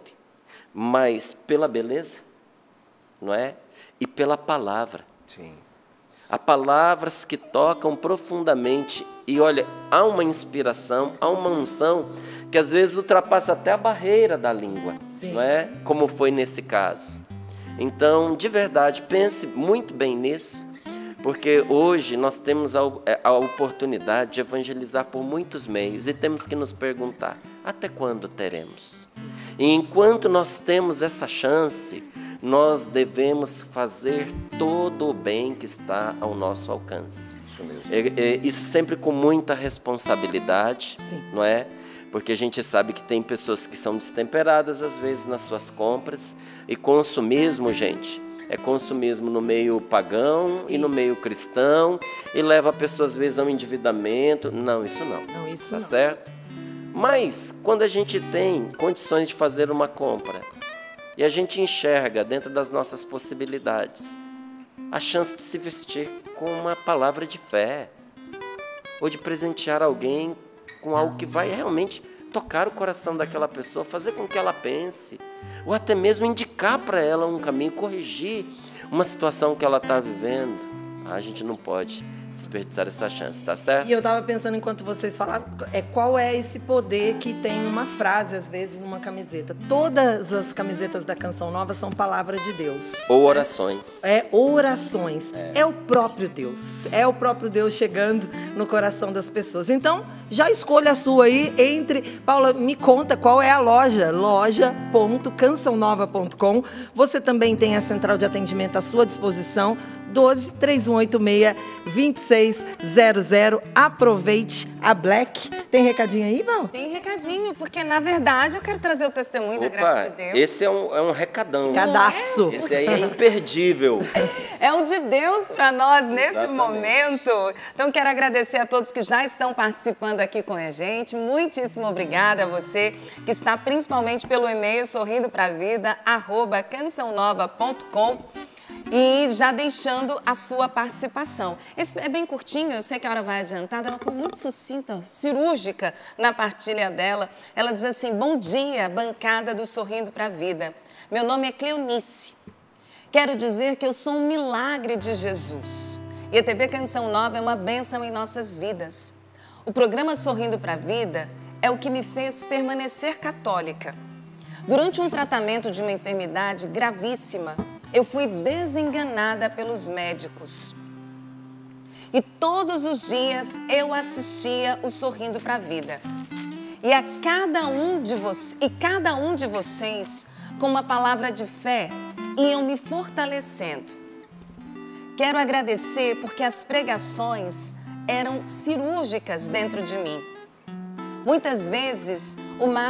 Mas pela beleza, não é? E pela palavra. Sim. Há palavras que tocam profundamente. E olha, há uma inspiração, há uma unção que às vezes ultrapassa até a barreira da língua, não é? Como foi nesse caso. Então, de verdade, pense muito bem nisso, porque hoje nós temos a oportunidade de evangelizar por muitos meios e temos que nos perguntar, até quando teremos? E enquanto nós temos essa chance, nós devemos fazer todo o bem que está ao nosso alcance. Isso mesmo. Isso sempre com muita responsabilidade, não é? Porque a gente sabe que tem pessoas que são destemperadas, às vezes, nas suas compras. E consumismo, gente, é consumismo no meio pagão e no meio cristão. E leva a pessoa, às vezes, a um endividamento. Não, isso não. Não, isso tá não. certo? Mas, quando a gente tem condições de fazer uma compra e a gente enxerga dentro das nossas possibilidades a chance de se vestir com uma palavra de fé ou de presentear alguém com algo que vai realmente tocar o coração daquela pessoa, fazer com que ela pense, ou até mesmo indicar para ela um caminho, corrigir uma situação que ela está vivendo, a gente não pode desperdiçar essa chance, tá certo? E eu estava pensando, enquanto vocês falavam, qual é esse poder que tem uma frase, às vezes, numa camiseta. Todas as camisetas da Canção Nova são palavra de Deus. Ou orações. Orações. É o próprio Deus. É o próprio Deus chegando no coração das pessoas. Então, já escolha a sua aí entre... Paula, me conta qual é a loja. loja.cançãonova.com. Você também tem a central de atendimento à sua disposição. 12-3186-2600. Aproveite a Black. Tem recadinho aí, Val? Tem recadinho, porque na verdade eu quero trazer o testemunho da graça de Deus. Esse é um recadão. Cadaço. Esse aí é imperdível. É um de Deus para nós nesse Exatamente. momento. Então quero agradecer a todos que já estão participando aqui com a gente. Muitíssimo obrigada a você que está principalmente pelo e-mail sorrindopravida@cançãonova.com. E já deixando a sua participação. Esse é bem curtinho, eu sei que a hora vai adiantada, ela foi muito sucinta, cirúrgica na partilha dela. Ela diz assim: bom dia, bancada do Sorrindo para a Vida. Meu nome é Cleonice. Quero dizer que eu sou um milagre de Jesus. E a TV Canção Nova é uma bênção em nossas vidas. O programa Sorrindo para a Vida é o que me fez permanecer católica. Durante um tratamento de uma enfermidade gravíssima, eu fui desenganada pelos médicos. E todos os dias eu assistia o Sorrindo para a Vida. E cada um de vocês, com uma palavra de fé, iam me fortalecendo. Quero agradecer porque as pregações eram cirúrgicas dentro de mim. Muitas vezes,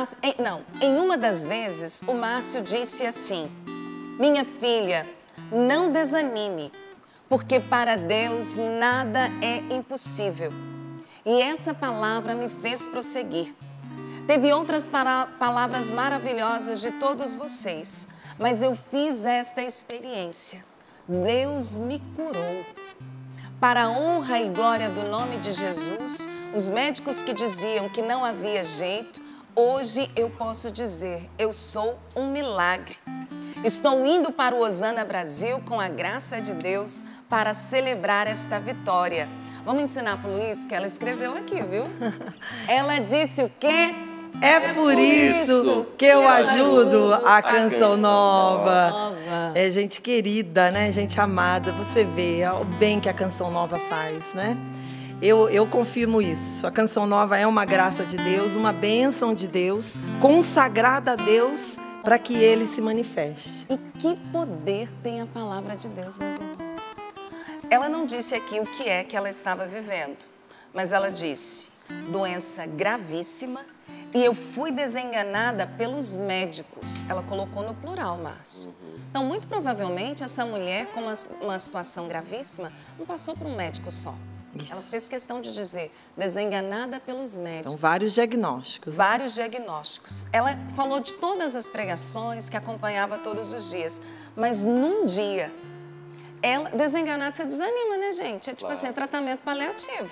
em uma das vezes, o Márcio disse assim: minha filha, não desanime, porque para Deus nada é impossível. E essa palavra me fez prosseguir. Teve outras palavras maravilhosas de todos vocês, mas eu fiz esta experiência. Deus me curou. Para a honra e glória do nome de Jesus, os médicos que diziam que não havia jeito, hoje eu posso dizer, eu sou um milagre. Estou indo para o Osana Brasil com a graça de Deus para celebrar esta vitória. Vamos ensinar para o Luiz, porque ela escreveu aqui, viu? Ela disse o quê? É por isso que eu ajudo a Canção Nova. É gente querida, né? Gente amada. Você vê o bem que a Canção Nova faz, né? Eu confirmo isso. A Canção Nova é uma graça de Deus, uma bênção de Deus, consagrada a Deus para que Ele se manifeste. E que poder tem a palavra de Deus, meus irmãos. Ela não disse aqui o que é que ela estava vivendo, mas ela disse, doença gravíssima, e eu fui desenganada pelos médicos. Ela colocou no plural, Márcio. Então, muito provavelmente, essa mulher com uma situação gravíssima não passou por um médico só. Isso. Ela fez questão de dizer, desenganada pelos médicos. Então, vários diagnósticos. Vários diagnósticos. Ela falou de todas as pregações que acompanhava todos os dias. Mas num dia, ela, desenganada, você desanima, né, gente? É tipo assim, tratamento paliativo.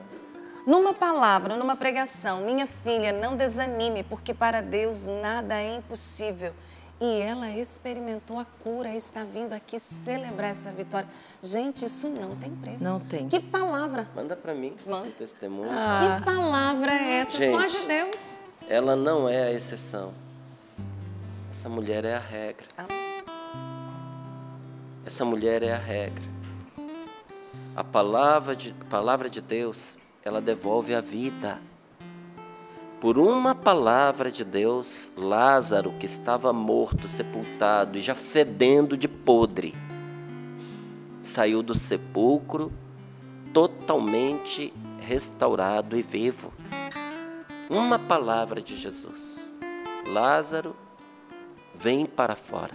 Numa palavra, numa pregação, minha filha, não desanime, porque para Deus nada é impossível. E ela experimentou a cura e está vindo aqui celebrar essa vitória. Gente, isso não tem preço. Não tem. Que palavra? Manda para mim esse testemunho. Que palavra é essa? Gente, só de Deus. Ela não é a exceção. Essa mulher é a regra. Essa mulher é a regra. A palavra de Deus, ela devolve a vida. Por uma palavra de Deus, Lázaro, que estava morto, sepultado e já fedendo de podre, saiu do sepulcro totalmente restaurado e vivo. Uma palavra de Jesus. Lázaro, vem para fora.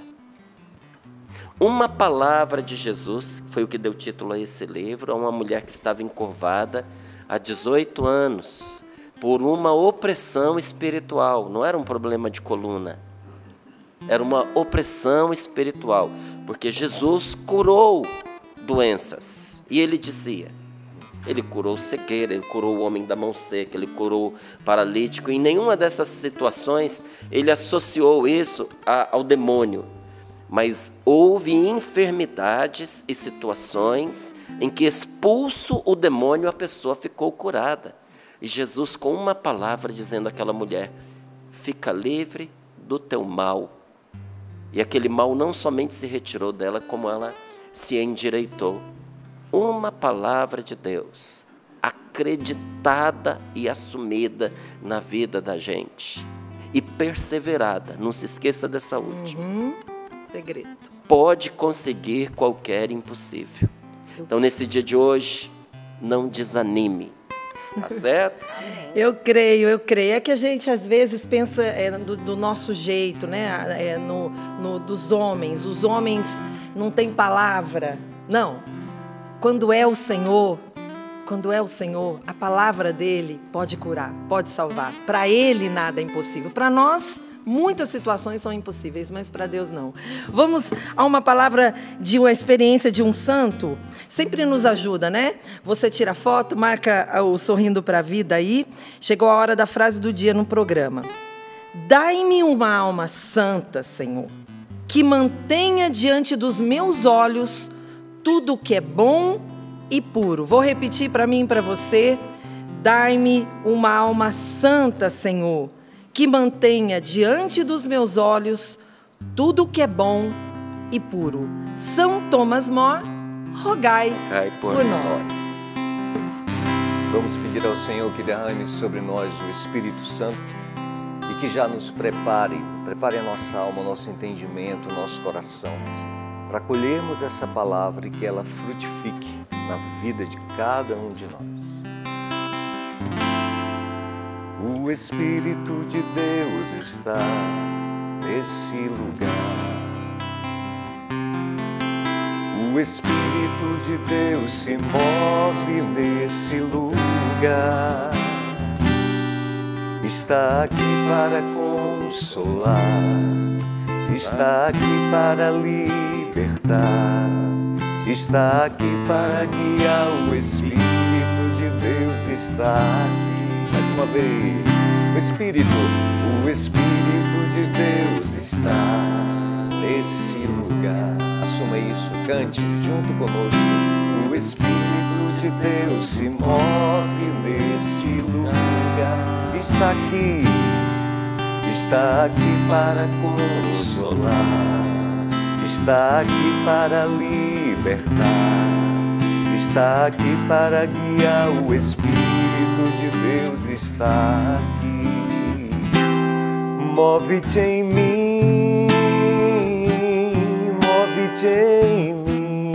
Uma palavra de Jesus, foi o que deu título a esse livro, a uma mulher que estava encurvada há 18 anos, por uma opressão espiritual. Não era um problema de coluna, era uma opressão espiritual, porque Jesus curou doenças. E ele dizia, ele curou cegueira, ele curou o homem da mão seca, ele curou o paralítico. Em nenhuma dessas situações ele associou isso ao demônio. Mas houve enfermidades e situações em que, expulso o demônio, a pessoa ficou curada. E Jesus, com uma palavra, dizendo àquela mulher, fica livre do teu mal. E aquele mal não somente se retirou dela, como ela se endireitou. Uma palavra de Deus, acreditada e assumida na vida da gente. E perseverada, não se esqueça dessa última. Segredo. Pode conseguir qualquer impossível. Então, nesse dia de hoje, não desanime. Tá certo? Eu creio. É que a gente às vezes pensa do nosso jeito, né? Dos homens. Os homens não têm palavra. Não. Quando é o Senhor, a palavra dele pode curar, pode salvar. Para ele nada é impossível. Para nós, muitas situações são impossíveis, mas para Deus não. Vamos a uma palavra de uma experiência de um santo. Sempre nos ajuda, né? Você tira foto, marca o Sorrindo para a Vida aí. Chegou a hora da frase do dia no programa. Dai-me uma alma santa, Senhor, que mantenha diante dos meus olhos tudo o que é bom e puro. Vou repetir para mim e para você. Dai-me uma alma santa, Senhor, que mantenha diante dos meus olhos tudo o que é bom e puro. São Thomas More, rogai por nós. Vamos pedir ao Senhor que derrame sobre nós o Espírito Santo e que já nos prepare a nossa alma, o nosso entendimento, o nosso coração, para acolhermos essa palavra e que ela frutifique na vida de cada um de nós. O Espírito de Deus está nesse lugar. O Espírito de Deus se move nesse lugar. Está aqui para consolar, está aqui para libertar, está aqui para guiar. O Espírito de Deus está aqui. Mais uma vez, o Espírito de Deus está nesse lugar. Assuma isso, cante junto conosco. O Espírito de Deus se move nesse lugar. Está aqui para consolar, está aqui para libertar, está aqui para guiar. O Espírito de Deus está aqui. Move-te em mim, move-te em mim.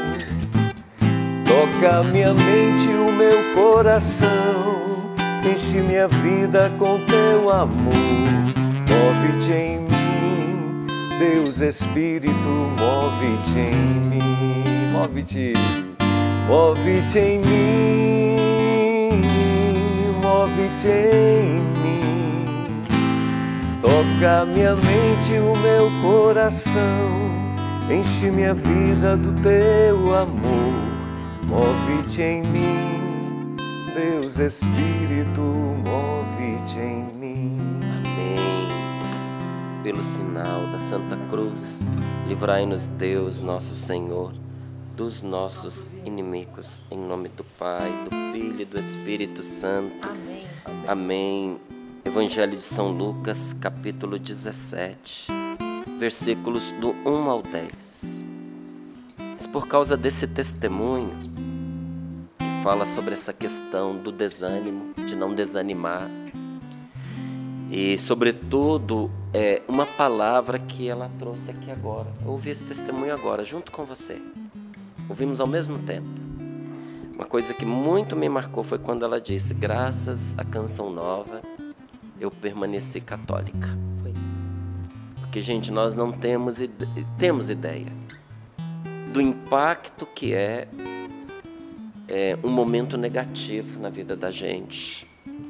Toca minha mente, o meu coração. Enche minha vida com teu amor. Move-te em mim, Deus Espírito, move-te em mim. Move-te em mim, move-te em mim. Toca minha mente, o meu coração. Enche minha vida do teu amor. Move-te em mim, Deus Espírito, move-te em mim. Amém. Pelo sinal da Santa Cruz, livrai-nos Deus, nosso Senhor, dos nossos inimigos. Em nome do Pai, do Filho e do Espírito Santo. Amém. Amém. Evangelho de São Lucas, capítulo 17, versículos do 1 ao 10. Mas por causa desse testemunho, que fala sobre essa questão do desânimo, de não desanimar, e sobretudo uma palavra que ela trouxe aqui agora. Eu ouvi esse testemunho agora, junto com você. Ouvimos ao mesmo tempo. Uma coisa que muito me marcou foi quando ela disse: graças à Canção Nova, eu permaneci católica. Porque, gente, nós não temos ideia do impacto que é um momento negativo na vida da gente.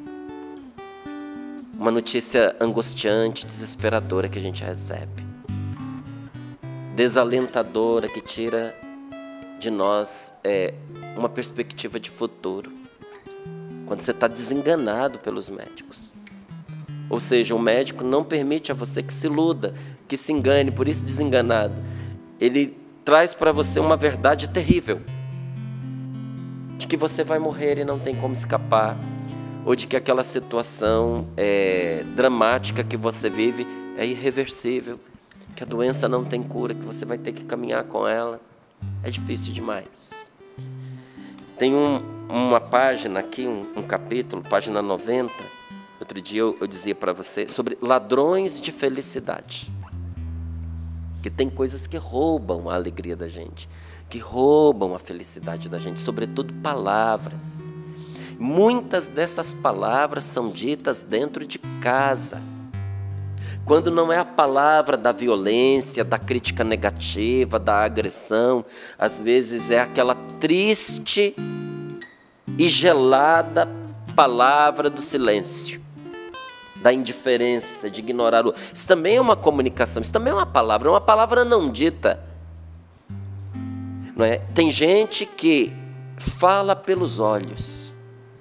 Uma notícia angustiante, desesperadora que a gente recebe. Desalentadora, que tira de nós uma perspectiva de futuro. Quando você está desenganado pelos médicos. Ou seja, o médico não permite a você que se iluda, que se engane, por isso desenganado. Ele traz para você uma verdade terrível. De que você vai morrer e não tem como escapar. Ou de que aquela situação dramática que você vive é irreversível. Que a doença não tem cura, que você vai ter que caminhar com ela. É difícil demais. Tem uma página aqui, um capítulo, página 90. Outro dia eu dizia para você sobre ladrões de felicidade. Que tem coisas que roubam a alegria da gente, que roubam a felicidade da gente, sobretudo palavras. Muitas dessas palavras são ditas dentro de casa. Quando não é a palavra da violência, da crítica negativa, da agressão, às vezes é aquela triste e gelada palavra do silêncio, da indiferença, de ignorar o... Isso também é uma comunicação, isso também é uma palavra não dita. Não é? Tem gente que fala pelos olhos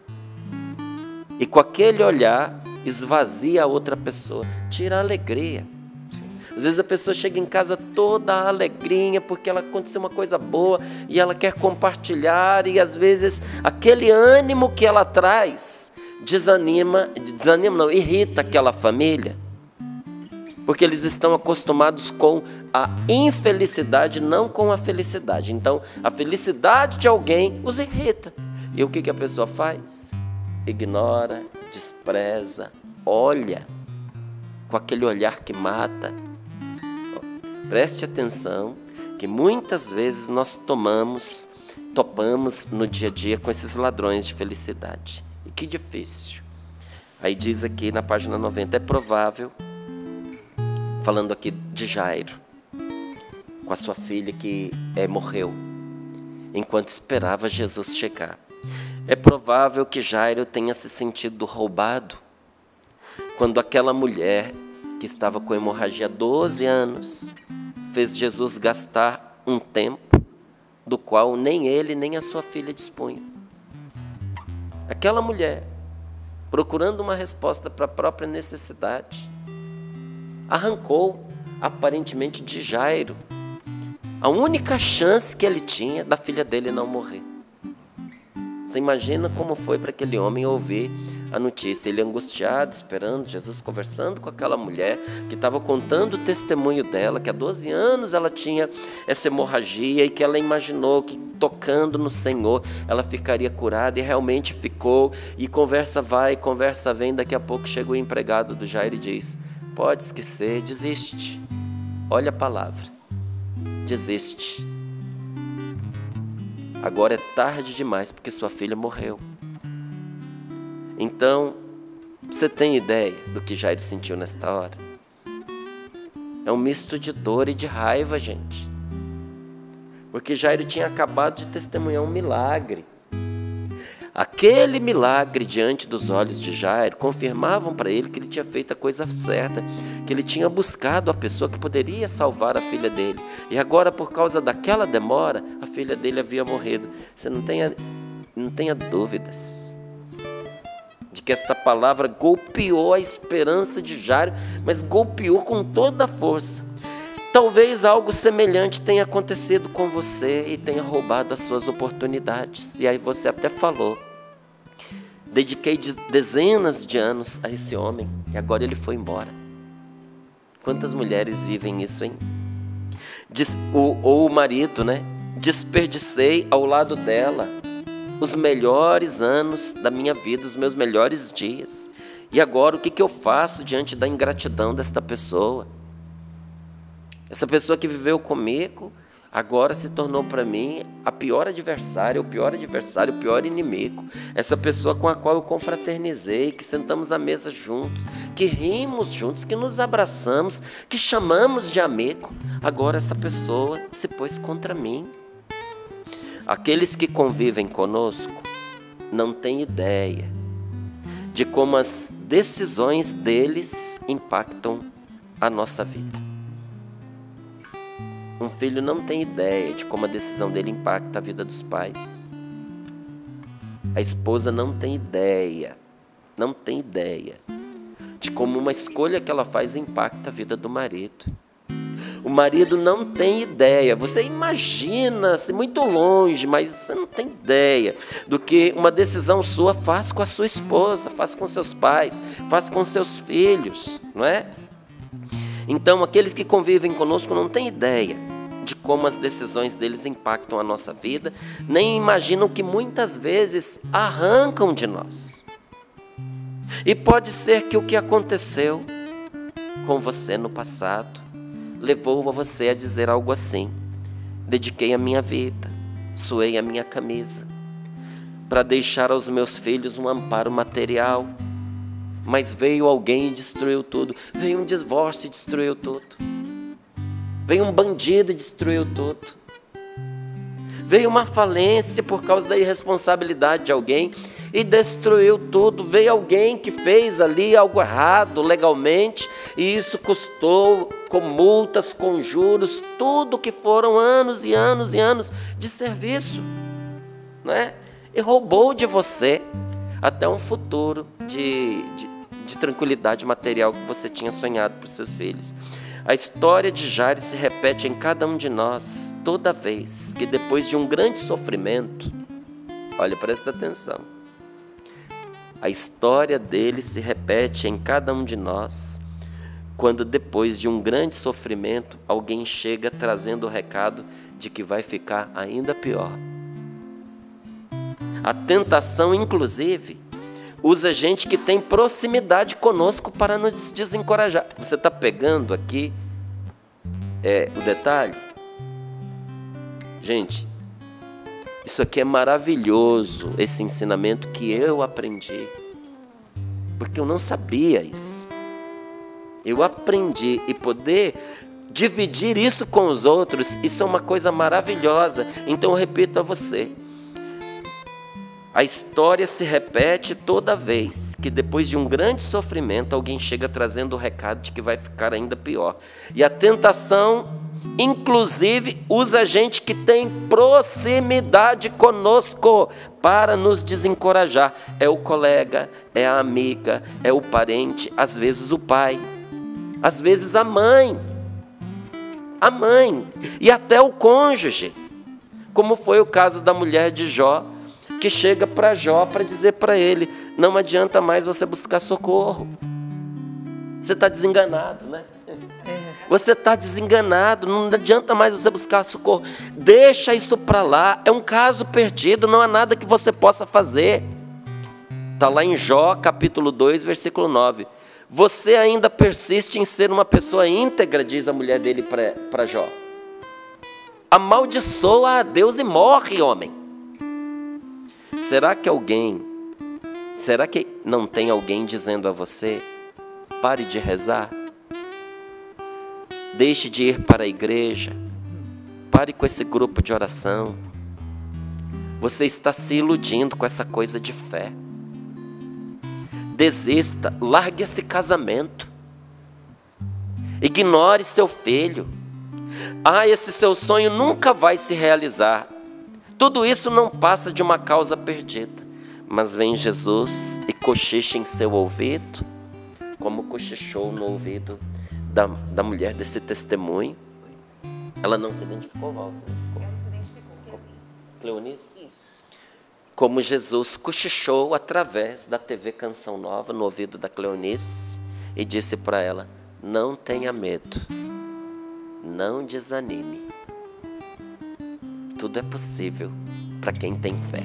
e com aquele olhar esvazia a outra pessoa, tira a alegria. Às vezes a pessoa chega em casa toda alegrinha porque ela aconteceu uma coisa boa e ela quer compartilhar, e às vezes aquele ânimo que ela traz irrita aquela família, porque eles estão acostumados com a infelicidade, não com a felicidade. Então a felicidade de alguém os irrita. E o que a pessoa faz? Ignora, despreza, olha com aquele olhar que mata. Preste atenção que muitas vezes nós topamos no dia a dia com esses ladrões de felicidade. E que difícil. Aí diz aqui na página 90, é provável, falando aqui de Jairo, com a sua filha que morreu, enquanto esperava Jesus chegar. É provável que Jairo tenha se sentido roubado quando aquela mulher que estava com hemorragia há 12 anos fez Jesus gastar um tempo do qual nem ele nem a sua filha dispunham. Aquela mulher, procurando uma resposta para a própria necessidade, arrancou aparentemente de Jairo a única chance que ele tinha da filha dele não morrer. Você imagina como foi para aquele homem ouvir a notícia, ele angustiado, esperando Jesus, conversando com aquela mulher que estava contando o testemunho dela, que há 12 anos ela tinha essa hemorragia e que ela imaginou que tocando no Senhor ela ficaria curada, e realmente ficou. E conversa vai, conversa vem, daqui a pouco chega o empregado do Jairo e diz: pode esquecer, desiste, olha a palavra, desiste. Agora é tarde demais porque sua filha morreu. Então, você tem ideia do que Jairo sentiu nesta hora? É um misto de dor e de raiva, gente. Porque Jairo tinha acabado de testemunhar um milagre. Aquele milagre diante dos olhos de Jairo confirmavam para ele que ele tinha feito a coisa certa, que ele tinha buscado a pessoa que poderia salvar a filha dele. E agora, por causa daquela demora, a filha dele havia morrido. Você não tenha dúvidas de que esta palavra golpeou a esperança de Jairo, mas golpeou com toda a força. Talvez algo semelhante tenha acontecido com você e tenha roubado as suas oportunidades. E aí você até falou: dediquei dezenas de anos a esse homem e agora ele foi embora. Quantas mulheres vivem isso, hein? Ou o marido, né? Desperdicei ao lado dela os melhores anos da minha vida, os meus melhores dias. E agora o que eu faço diante da ingratidão desta pessoa? Essa pessoa que viveu comigo agora se tornou para mim a pior adversária, o pior inimigo. Essa pessoa com a qual eu confraternizei, que sentamos à mesa juntos, que rimos juntos, que nos abraçamos, que chamamos de amigo. Agora essa pessoa se pôs contra mim. Aqueles que convivem conosco não têm ideia de como as decisões deles impactam a nossa vida. Um filho não tem ideia de como a decisão dele impacta a vida dos pais. A esposa não tem ideia de como uma escolha que ela faz impacta a vida do marido. O marido não tem ideia, você imagina-se muito longe, mas você não tem ideia do que uma decisão sua faz com a sua esposa, faz com seus pais, faz com seus filhos, não é? Então, aqueles que convivem conosco não têm ideia de como as decisões deles impactam a nossa vida, nem imaginam que muitas vezes arrancam de nós. E pode ser que o que aconteceu com você no passado levou a você a dizer algo assim: dediquei a minha vida, suei a minha camisa, para deixar aos meus filhos um amparo material, mas veio alguém e destruiu tudo. Veio um divórcio e destruiu tudo. Veio um bandido e destruiu tudo. Veio uma falência por causa da irresponsabilidade de alguém e destruiu tudo. Veio alguém que fez ali algo errado legalmente e isso custou com multas, com juros, tudo que foram anos e anos e anos de serviço, né? E roubou de você até um futuro de tranquilidade material que você tinha sonhado para os seus filhos. A história de Jairo se repete em cada um de nós, toda vez que depois de um grande sofrimento, olha, presta atenção, a história dele se repete em cada um de nós, quando depois de um grande sofrimento, alguém chega trazendo o recado de que vai ficar ainda pior. A tentação, inclusive, usa gente que tem proximidade conosco para nos desencorajar. Você está pegando aqui o detalhe? Gente, isso aqui é maravilhoso, esse ensinamento que eu aprendi, porque eu não sabia isso. Eu aprendi, e poder dividir isso com os outros, isso é uma coisa maravilhosa. Então eu repito a você: a história se repete toda vez que depois de um grande sofrimento alguém chega trazendo o recado de que vai ficar ainda pior. E a tentação, inclusive, usa gente que tem proximidade conosco para nos desencorajar. É o colega, é a amiga, é o parente, às vezes o pai, às vezes a mãe e até o cônjuge, como foi o caso da mulher de Jó, que chega para Jó para dizer para ele: não adianta mais você buscar socorro. Você está desenganado, né? Você está desenganado, não adianta mais você buscar socorro. Deixa isso para lá, é um caso perdido, não há nada que você possa fazer. Está lá em Jó, capítulo 2, versículo 9. Você ainda persiste em ser uma pessoa íntegra, diz a mulher dele para Jó. Amaldiçoa a Deus e morre, homem. Será que não tem alguém dizendo a você: pare de rezar, deixe de ir para a igreja, pare com esse grupo de oração? Você está se iludindo com essa coisa de fé. Desista, largue esse casamento, ignore seu filho. Esse seu sonho nunca vai se realizar. Tudo isso não passa de uma causa perdida. Mas vem Jesus e cochicha em seu ouvido, como cochichou no ouvido da mulher desse testemunho. Ela não se identificou, Val? Ela se identificou, Cleonice? Isso. Como Jesus cochichou através da TV Canção Nova no ouvido da Cleonice e disse para ela: não tenha medo, não desanime. Tudo é possível para quem tem fé.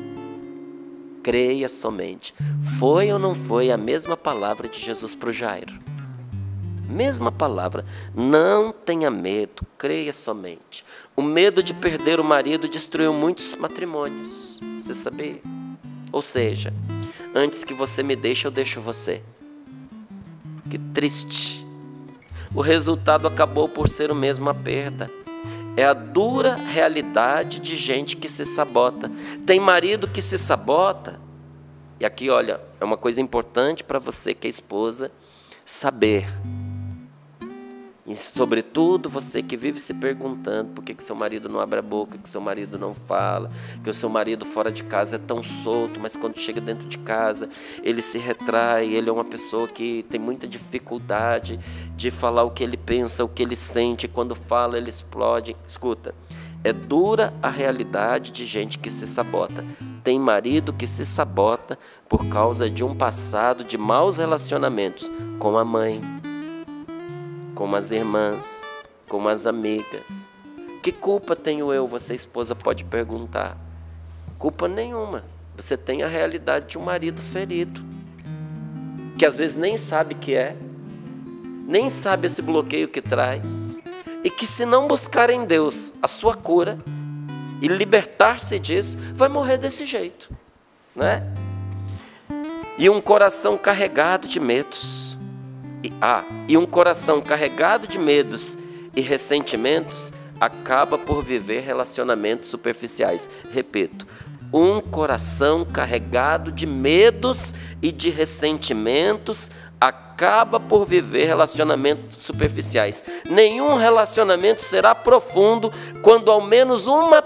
Creia somente. Foi ou não foi a mesma palavra de Jesus para o Jairo? mesma palavra. Não tenha medo, creia somente. O medo de perder o marido destruiu muitos matrimônios. Você sabia? Ou seja, antes que você me deixe, eu deixo você. Que triste. O resultado acabou por ser o mesmo, a perda. É a dura realidade de gente que se sabota. Tem marido que se sabota. E aqui, olha, é uma coisa importante para você que é esposa saber. E, sobretudo, você que vive se perguntando por que seu marido não abre a boca, que seu marido não fala, que o seu marido fora de casa é tão solto, mas quando chega dentro de casa, ele se retrai, ele é uma pessoa que tem muita dificuldade de falar o que ele pensa, o que ele sente, quando fala ele explode. Escuta, é dura a realidade de gente que se sabota. Tem marido que se sabota por causa de um passado de maus relacionamentos com a mãe, com as irmãs, com as amigas. Que culpa tenho eu? Você, esposa, pode perguntar. Culpa nenhuma. Você tem a realidade de um marido ferido, que às vezes nem sabe que é, nem sabe esse bloqueio que traz, e que se não buscar em Deus a sua cura e libertar-se disso, vai morrer desse jeito, né? E um coração carregado de medos. E um coração carregado de medos e ressentimentos acaba por viver relacionamentos superficiais. Repito, um coração carregado de medos e de ressentimentos acaba por viver relacionamentos superficiais. Nenhum relacionamento será profundo quando ao menos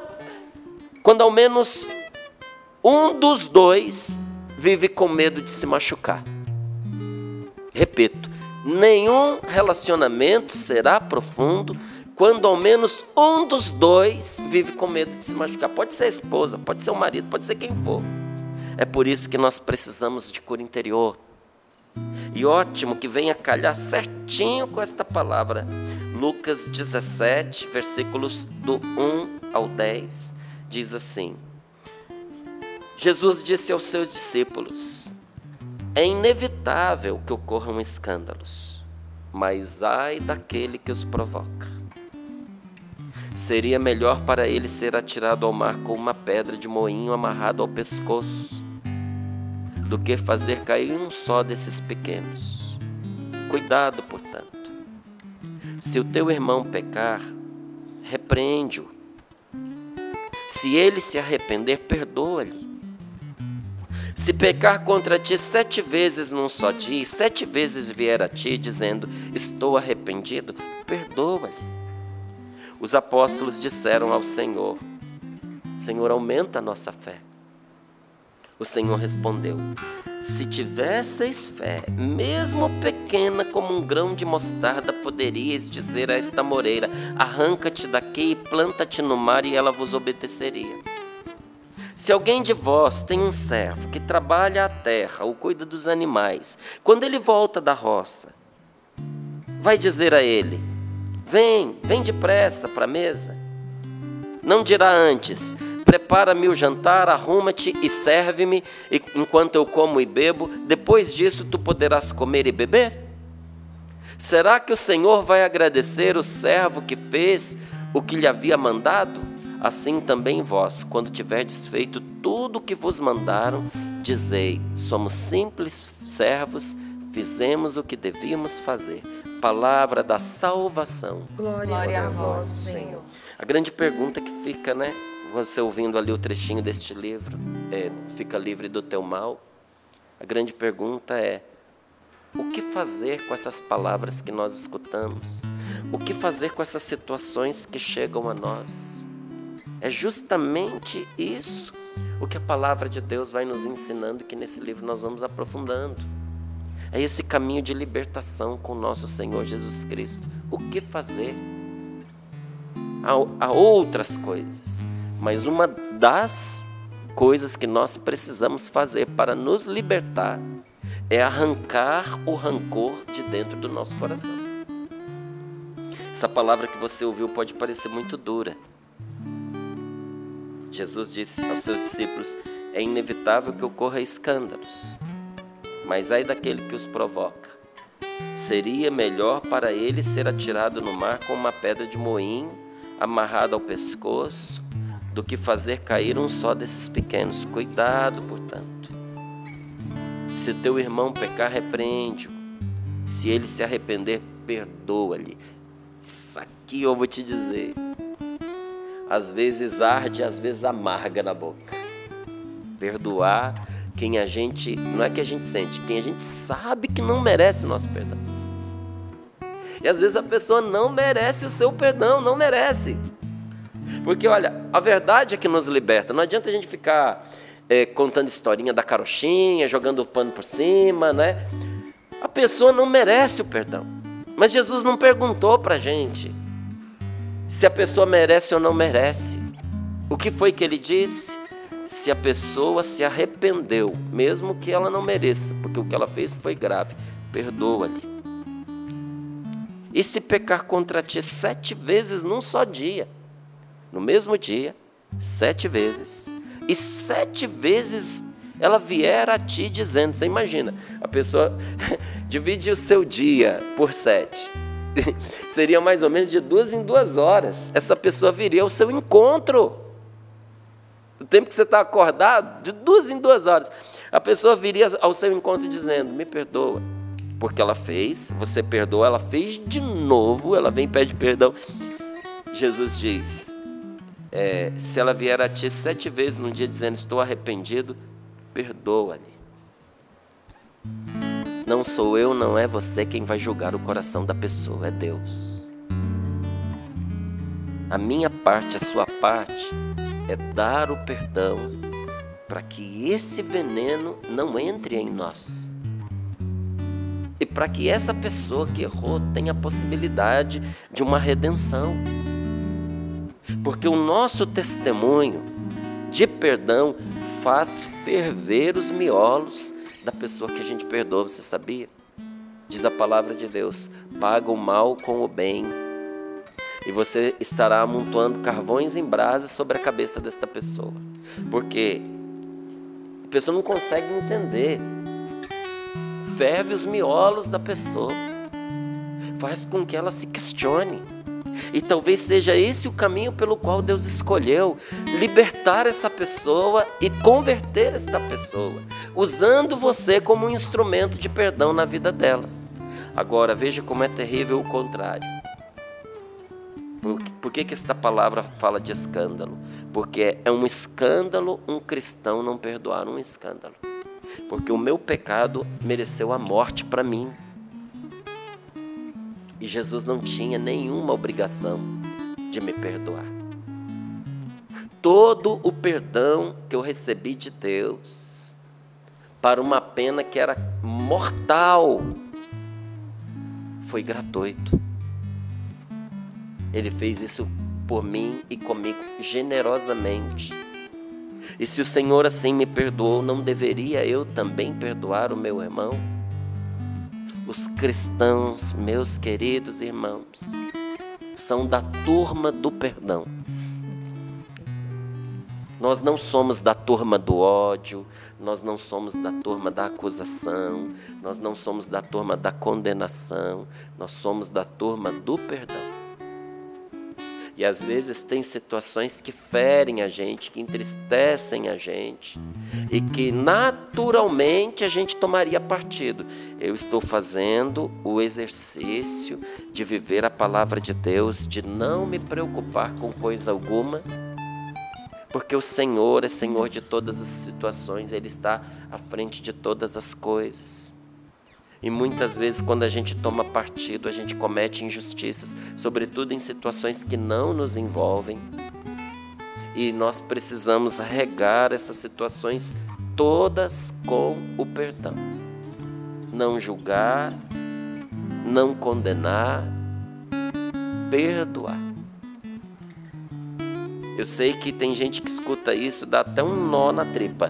um dos dois vive com medo de se machucar. Repito, nenhum relacionamento será profundo quando ao menos um dos dois vive com medo de se machucar. Pode ser a esposa, pode ser o marido, pode ser quem for. É por isso que nós precisamos de cura interior. E ótimo que venha calhar certinho com esta palavra. Lucas 17, versículos do 1 ao 10, diz assim: Jesus disse aos seus discípulos: é inevitável que ocorram escândalos, mas ai daquele que os provoca. Seria melhor para ele ser atirado ao mar com uma pedra de moinho amarrado ao pescoço, do que fazer cair um só desses pequenos. Cuidado, portanto. Se o teu irmão pecar, repreende-o. Se ele se arrepender, perdoa-lhe. Se pecar contra ti 7 vezes num só dia, e 7 vezes vier a ti dizendo, estou arrependido, perdoa-lhe. Os apóstolos disseram ao Senhor: Senhor, aumenta a nossa fé. O Senhor respondeu: se tivesseis fé, mesmo pequena como um grão de mostarda, poderíeis dizer a esta moreira, arranca-te daqui e planta-te no mar, e ela vos obedeceria. Se alguém de vós tem um servo que trabalha a terra ou cuida dos animais, quando ele volta da roça, vai dizer a ele, vem depressa para a mesa? Não dirá antes, prepara-me o jantar, arruma-te e serve-me, enquanto eu como e bebo, depois disso tu poderás comer e beber? Será que o Senhor vai agradecer o servo que fez o que lhe havia mandado? Assim também vós, quando tiverdes feito tudo o que vos mandaram, dizei, somos simples servos, fizemos o que devíamos fazer. Palavra da salvação. Glória a vós, Senhor. A grande pergunta que fica, né? Você ouvindo ali o trechinho deste livro, fica livre do teu mal. A grande pergunta é, o que fazer com essas palavras que nós escutamos? O que fazer com essas situações que chegam a nós? É justamente isso o que a palavra de Deus vai nos ensinando, que nesse livro nós vamos aprofundando. É esse caminho de libertação com o nosso Senhor Jesus Cristo. O que fazer? Há outras coisas, mas uma das coisas que nós precisamos fazer para nos libertar é arrancar o rancor de dentro do nosso coração. Essa palavra que você ouviu pode parecer muito dura. Jesus disse aos seus discípulos, é inevitável que ocorra escândalos, mas ai daquele que os provoca. seria melhor para ele ser atirado no mar com uma pedra de moinho amarrada ao pescoço do que fazer cair um só desses pequenos. Cuidado, portanto. Se teu irmão pecar, repreende-o. Se ele se arrepender, perdoa-lhe. Isso aqui eu vou te dizer. Às vezes arde, às vezes amarga na boca. Perdoar quem a gente, não é que a gente sente, quem a gente sabe que não merece o nosso perdão. E às vezes a pessoa não merece o seu perdão, não merece. Porque olha, a verdade é que nos liberta. Não adianta a gente ficar contando historinha da carochinha, jogando o pano por cima, né? A pessoa não merece o perdão. Mas Jesus não perguntou para a gente se a pessoa merece ou não merece. O que foi que ele disse? Se a pessoa se arrependeu, mesmo que ela não mereça, porque o que ela fez foi grave, perdoa-lhe. E se pecar contra ti 7 vezes num só dia, no mesmo dia, 7 vezes, e 7 vezes ela vier a ti dizendo, você imagina, a pessoa divide o seu dia por 7, seria mais ou menos de 2 em 2 horas, essa pessoa viria ao seu encontro. O tempo que você está acordado, de 2 em 2 horas, a pessoa viria ao seu encontro dizendo, me perdoa, porque ela fez, você perdoa, ela fez de novo, ela vem e pede perdão. Jesus diz, se ela vier a ti 7 vezes num dia dizendo, estou arrependido, perdoa-lhe. Não sou eu, não é você quem vai julgar o coração da pessoa, é Deus. A minha parte, a sua parte, é dar o perdão para que esse veneno não entre em nós. E para que essa pessoa que errou tenha a possibilidade de uma redenção. Porque o nosso testemunho de perdão faz ferver os miolos da pessoa que a gente perdoa, você sabia? Diz a palavra de Deus, paga o mal com o bem. E você estará amontoando carvões em brasa sobre a cabeça desta pessoa. Porque a pessoa não consegue entender. Ferve os miolos da pessoa. Faz com que ela se questione. E talvez seja esse o caminho pelo qual Deus escolheu. Libertar essa pessoa e converter esta pessoa. Usando você como um instrumento de perdão na vida dela. Agora, veja como é terrível o contrário. Por que esta palavra fala de escândalo? Porque é um escândalo um cristão não perdoar um escândalo. Porque o meu pecado mereceu a morte para mim. E Jesus não tinha nenhuma obrigação de me perdoar. Todo o perdão que eu recebi de Deus para uma pena que era mortal foi gratuito. Ele fez isso por mim e comigo generosamente. E se o Senhor assim me perdoou, não deveria eu também perdoar o meu irmão? Os cristãos, meus queridos irmãos, são da turma do perdão. Nós não somos da turma do ódio, nós não somos da turma da acusação, nós não somos da turma da condenação, nós somos da turma do perdão. E às vezes tem situações que ferem a gente, que entristecem a gente e que naturalmente a gente tomaria partido. Eu estou fazendo o exercício de viver a palavra de Deus, de não me preocupar com coisa alguma, porque o Senhor é Senhor de todas as situações, Ele está à frente de todas as coisas. E muitas vezes quando a gente toma partido, a gente comete injustiças, sobretudo em situações que não nos envolvem. E nós precisamos regar essas situações todas com o perdão. Não julgar, não condenar, perdoar. Eu sei que tem gente que escuta isso, dá até um nó na tripa.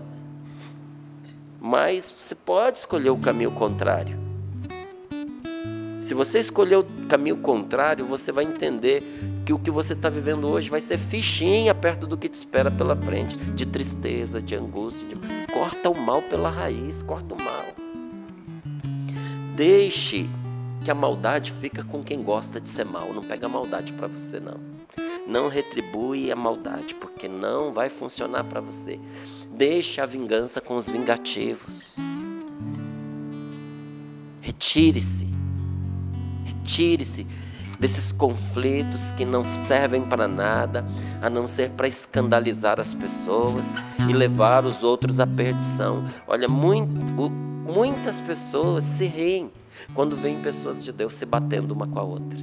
Mas você pode escolher o caminho contrário. Se você escolher o caminho contrário, você vai entender que o que você está vivendo hoje vai ser fichinha perto do que te espera pela frente, de tristeza, de angústia. Corta o mal pela raiz, corta o mal. Deixe que a maldade fica com quem gosta de ser mal. Não pega a maldade para você, não. Não retribui a maldade, porque não vai funcionar para você. Deixe a vingança com os vingativos. Retire-se. Retire-se desses conflitos que não servem para nada, a não ser para escandalizar as pessoas e levar os outros à perdição. Olha, muitas pessoas se riem quando veem pessoas de Deus se batendo uma com a outra.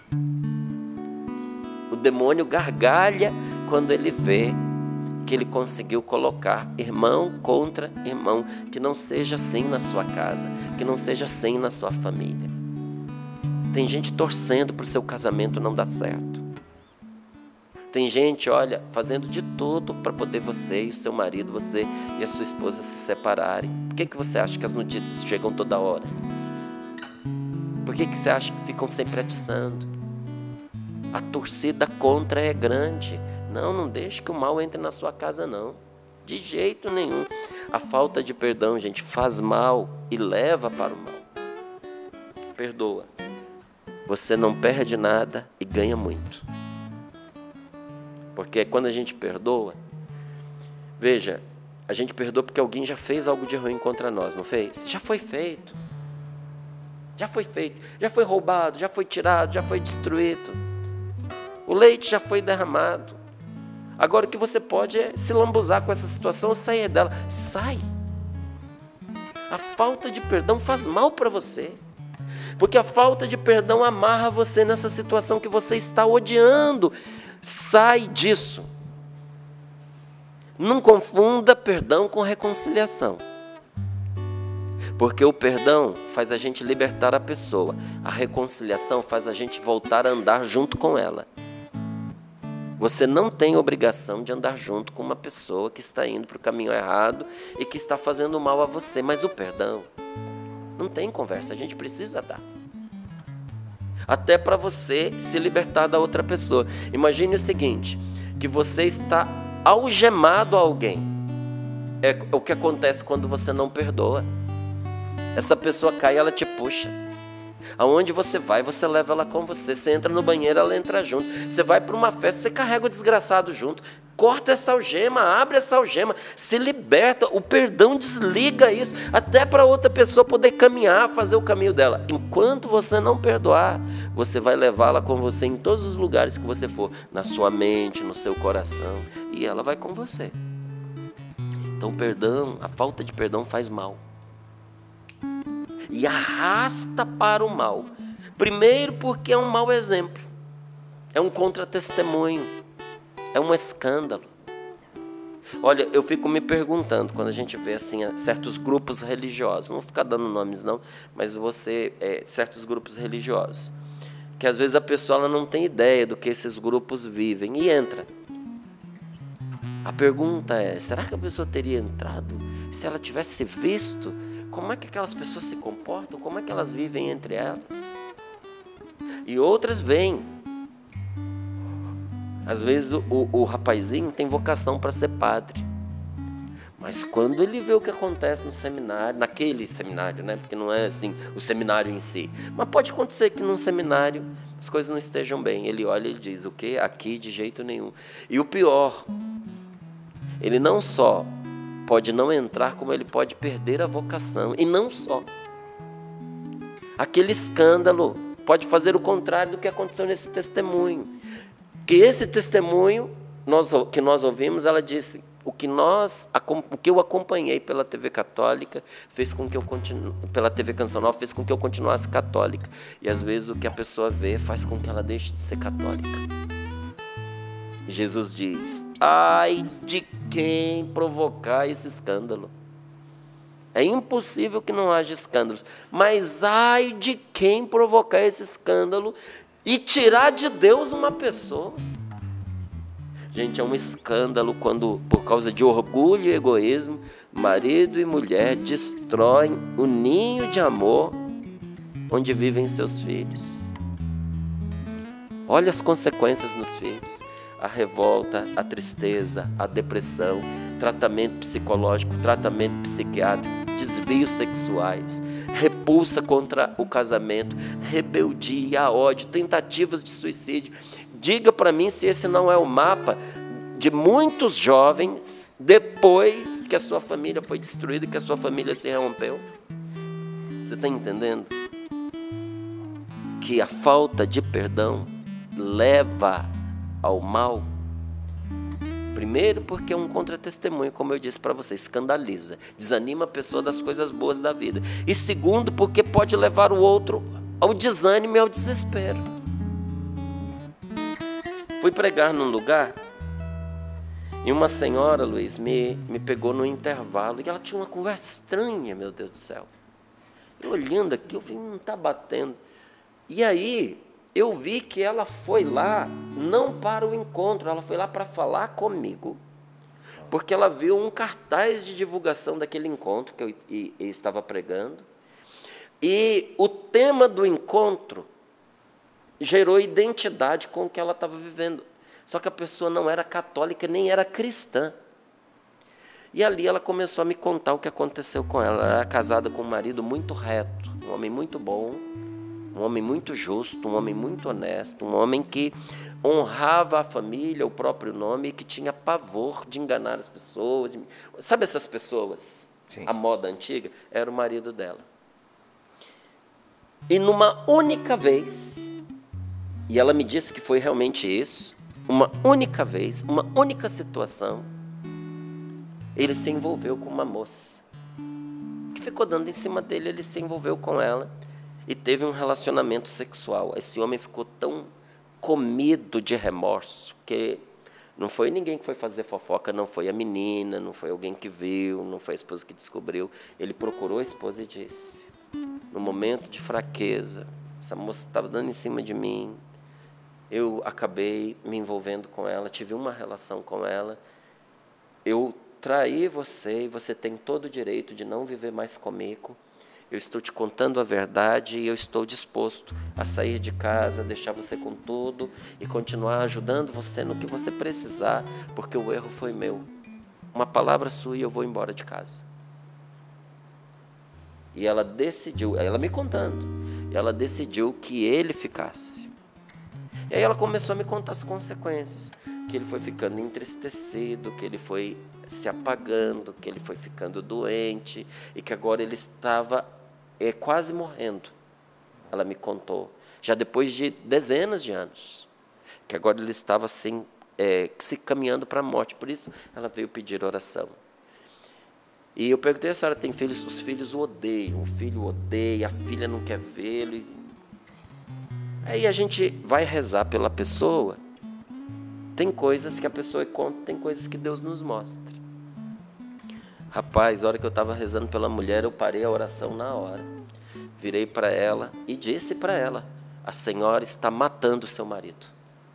O demônio gargalha quando ele vê que ele conseguiu colocar irmão contra irmão. Que não seja assim na sua casa, que não seja assim na sua família. Tem gente torcendo para o seu casamento não dar certo. Tem gente, olha, fazendo de tudo para poder você e o seu marido, você e a sua esposa se separarem. Por que você acha que as notícias chegam toda hora? Por que você acha que ficam sempre atiçando? A torcida contra é grande. Não deixe que o mal entre na sua casa, não. De jeito nenhum. A falta de perdão, gente, faz mal e leva para o mal. Perdoa. Você não perde nada e ganha muito. Porque quando a gente perdoa, veja, a gente perdoa porque alguém já fez algo de ruim contra nós, não fez? Já foi feito. Já foi feito. Já foi roubado, já foi tirado, já foi destruído. O leite já foi derramado. Agora o que você pode é se lambuzar com essa situação ou sair dela. Sai. A falta de perdão faz mal para você. Porque a falta de perdão amarra você nessa situação que você está odiando. Sai disso. Não confunda perdão com reconciliação. Porque o perdão faz a gente libertar a pessoa. A reconciliação faz a gente voltar a andar junto com ela. Você não tem obrigação de andar junto com uma pessoa que está indo para o caminho errado e que está fazendo mal a você. Mas o perdão, não tem conversa, a gente precisa dar. Até para você se libertar da outra pessoa. Imagine o seguinte, que você está algemado a alguém. É o que acontece quando você não perdoa. Essa pessoa cai e ela te puxa. Aonde você vai, você leva ela com você. Você entra no banheiro, ela entra junto. Você vai para uma festa, você carrega o desgraçado junto. Corta essa algema, abre essa algema, se liberta. O perdão desliga isso, até para outra pessoa poder caminhar, fazer o caminho dela. Enquanto você não perdoar, você vai levá-la com você em todos os lugares que você for, na sua mente, no seu coração, e ela vai com você. Então, perdão, a falta de perdão faz mal. E arrasta para o mal. Primeiro porque é um mau exemplo. É um contra-testemunho. É um escândalo. Olha, eu fico me perguntando, quando a gente vê assim, certos grupos religiosos, não vou ficar dando nomes não, mas certos grupos religiosos, que às vezes a pessoa ela não tem ideia do que esses grupos vivem e entra. A pergunta é, será que a pessoa teria entrado se ela tivesse visto como é que aquelas pessoas se comportam, como é que elas vivem entre elas? E outras vêm. Às vezes o rapazinho tem vocação para ser padre. Mas quando ele vê o que acontece no seminário, naquele seminário, né? Porque não é assim o seminário em si. Mas pode acontecer que num seminário as coisas não estejam bem. Ele olha e ele diz, o quê? Aqui de jeito nenhum. E o pior, ele não só pode não entrar, como ele pode perder a vocação. E não só. Aquele escândalo pode fazer o contrário do que aconteceu nesse testemunho. Que esse testemunho que nós ouvimos, ela disse, o que eu acompanhei pela TV católica fez com que eu pela TV Canção Nova fez com que eu continuasse católica. E às vezes o que a pessoa vê faz com que ela deixe de ser católica. E Jesus diz, ai de quem provocar esse escândalo. É impossível que não haja escândalos, mas ai de quem provocar esse escândalo e tirar de Deus uma pessoa. Gente, é um escândalo quando, por causa de orgulho e egoísmo, marido e mulher destroem o ninho de amor onde vivem seus filhos. Olha as consequências nos filhos. A revolta, a tristeza, a depressão, tratamento psicológico, tratamento psiquiátrico. desvios sexuais, repulsa contra o casamento, rebeldia, ódio, tentativas de suicídio. Diga para mim se esse não é o mapa de muitos jovens depois que a sua família foi destruída, que a sua família se rompeu. Você está entendendo? Que a falta de perdão leva ao mal. Primeiro, porque é um contra-testemunho, como eu disse para você, escandaliza, desanima a pessoa das coisas boas da vida. E segundo, porque pode levar o outro ao desânimo e ao desespero. Fui pregar num lugar e uma senhora, Luiz, me pegou no intervalo e ela tinha uma conversa estranha, meu Deus do céu. Eu olhando aqui, eu vi, não está batendo. E aí, eu vi que ela foi lá, não para o encontro, ela foi lá para falar comigo, porque ela viu um cartaz de divulgação daquele encontro que eu estava pregando, e o tema do encontro gerou identidade com o que ela estava vivendo. Só que a pessoa não era católica, nem era cristã. E ali ela começou a me contar o que aconteceu com ela. Ela era casada com um marido muito reto, um homem muito bom, um homem muito justo, um homem muito honesto, um homem que honrava a família, o próprio nome, e que tinha pavor de enganar as pessoas. Sabe essas pessoas? Sim. A moda antiga? Era o marido dela. E numa única vez, e ela me disse que foi realmente isso, uma única vez, uma única situação, ele se envolveu com uma moça, que ficou dando em cima dele, ele se envolveu com ela, e teve um relacionamento sexual. Esse homem ficou tão comido de remorso, que não foi ninguém que foi fazer fofoca, não foi a menina, não foi alguém que viu, não foi a esposa que descobriu. Ele procurou a esposa e disse, no momento de fraqueza, essa moça estava dando em cima de mim, eu acabei me envolvendo com ela, tive uma relação com ela, eu traí você e você tem todo o direito de não viver mais comigo. Eu estou te contando a verdade e eu estou disposto a sair de casa, deixar você com tudo e continuar ajudando você no que você precisar, porque o erro foi meu. Uma palavra sua e eu vou embora de casa. E ela decidiu, ela me contando, e ela decidiu que ele ficasse. E aí ela começou a me contar as consequências, que ele foi ficando entristecido, que ele foi se apagando, que ele foi ficando doente e que agora ele estava quase morrendo. Ela me contou, já depois de dezenas de anos, que agora ele estava assim, se caminhando para a morte. Por isso ela veio pedir oração. E eu perguntei, a senhora tem filhos? Os filhos o odeiam, o filho o odeia, a filha não quer vê-lo. Aí a gente vai rezar pela pessoa. Tem coisas que a pessoa conta, tem coisas que Deus nos mostra. Rapaz, a hora que eu estava rezando pela mulher, eu parei a oração na hora. Virei para ela e disse para ela, a senhora está matando o seu marido.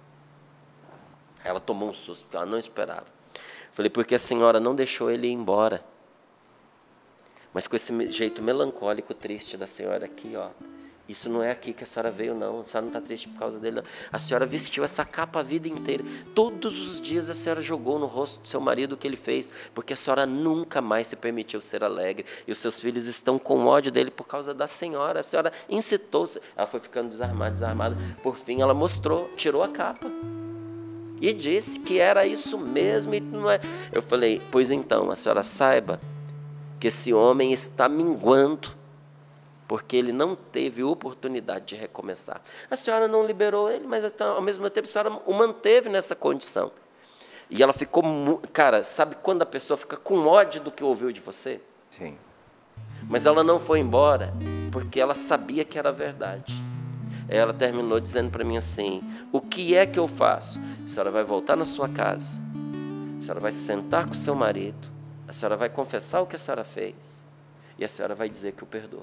Ela tomou um susto, porque ela não esperava. Falei, porque a senhora não deixou ele ir embora. Mas com esse jeito melancólico, triste da senhora aqui, ó. Isso não é aqui que a senhora veio, não. A senhora não está triste por causa dele, não. A senhora vestiu essa capa a vida inteira. Todos os dias a senhora jogou no rosto do seu marido o que ele fez, porque a senhora nunca mais se permitiu ser alegre. E os seus filhos estão com ódio dele por causa da senhora. A senhora incitou. Ela foi ficando desarmada, desarmada. Por fim, ela mostrou, tirou a capa. E disse que era isso mesmo. E não é. Eu falei, pois então, a senhora saiba que esse homem está minguando, porque ele não teve oportunidade de recomeçar. A senhora não liberou ele, mas ao mesmo tempo a senhora o manteve nessa condição. E ela ficou... Cara, sabe quando a pessoa fica com ódio do que ouviu de você? Sim. Mas ela não foi embora, porque ela sabia que era verdade. Ela terminou dizendo para mim assim, o que é que eu faço? A senhora vai voltar na sua casa, a senhora vai se sentar com o seu marido, a senhora vai confessar o que a senhora fez, e a senhora vai dizer que o perdoa.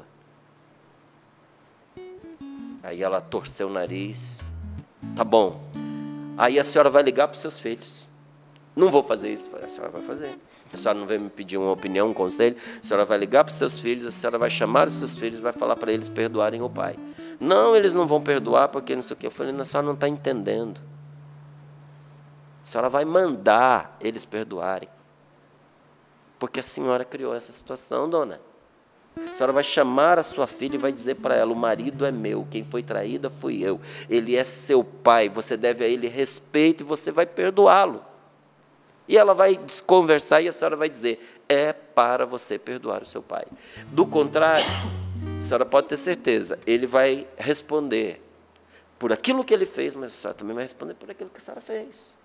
Aí ela torceu o nariz. Tá bom. Aí a senhora vai ligar para os seus filhos. Não vou fazer isso. A senhora vai fazer. A senhora não veio me pedir uma opinião, um conselho. A senhora vai ligar para os seus filhos, a senhora vai chamar os seus filhos e vai falar para eles perdoarem o pai. Não, eles não vão perdoar porque não sei o quê. Eu falei, a senhora não está entendendo. A senhora vai mandar eles perdoarem. Porque a senhora criou essa situação, dona. A senhora vai chamar a sua filha e vai dizer para ela: o marido é meu, quem foi traída fui eu. Ele é seu pai, você deve a ele respeito e você vai perdoá-lo. E ela vai conversar e a senhora vai dizer: é para você perdoar o seu pai. Do contrário, a senhora pode ter certeza, ele vai responder por aquilo que ele fez, mas a senhora também vai responder por aquilo que a senhora fez.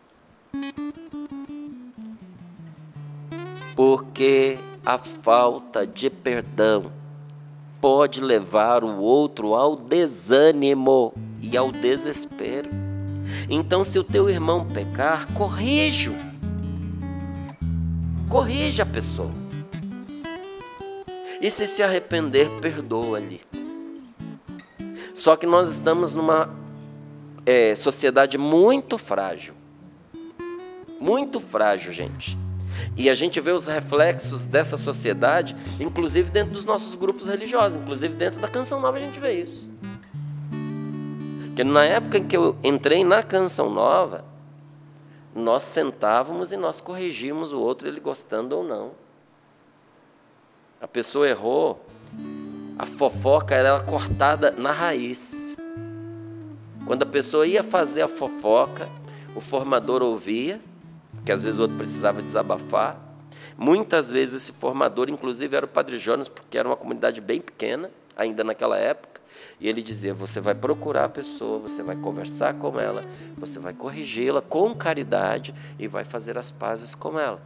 Porque a falta de perdão pode levar o outro ao desânimo e ao desespero. Então, se o teu irmão pecar, corrige-o. Corrige a pessoa. E se arrepender, perdoa-lhe. Só que nós estamos numa sociedade muito frágil. Muito frágil, gente. E a gente vê os reflexos dessa sociedade, inclusive dentro dos nossos grupos religiosos, inclusive dentro da Canção Nova a gente vê isso. Porque na época em que eu entrei na Canção Nova, nós sentávamos e nós corrigíamos o outro, ele gostando ou não. A pessoa errou, a fofoca era cortada na raiz. Quando a pessoa ia fazer a fofoca, o formador ouvia, porque às vezes o outro precisava desabafar. Muitas vezes esse formador, inclusive, era o Padre Jonas, porque era uma comunidade bem pequena, ainda naquela época, e ele dizia: você vai procurar a pessoa, você vai conversar com ela, você vai corrigi-la com caridade e vai fazer as pazes com ela.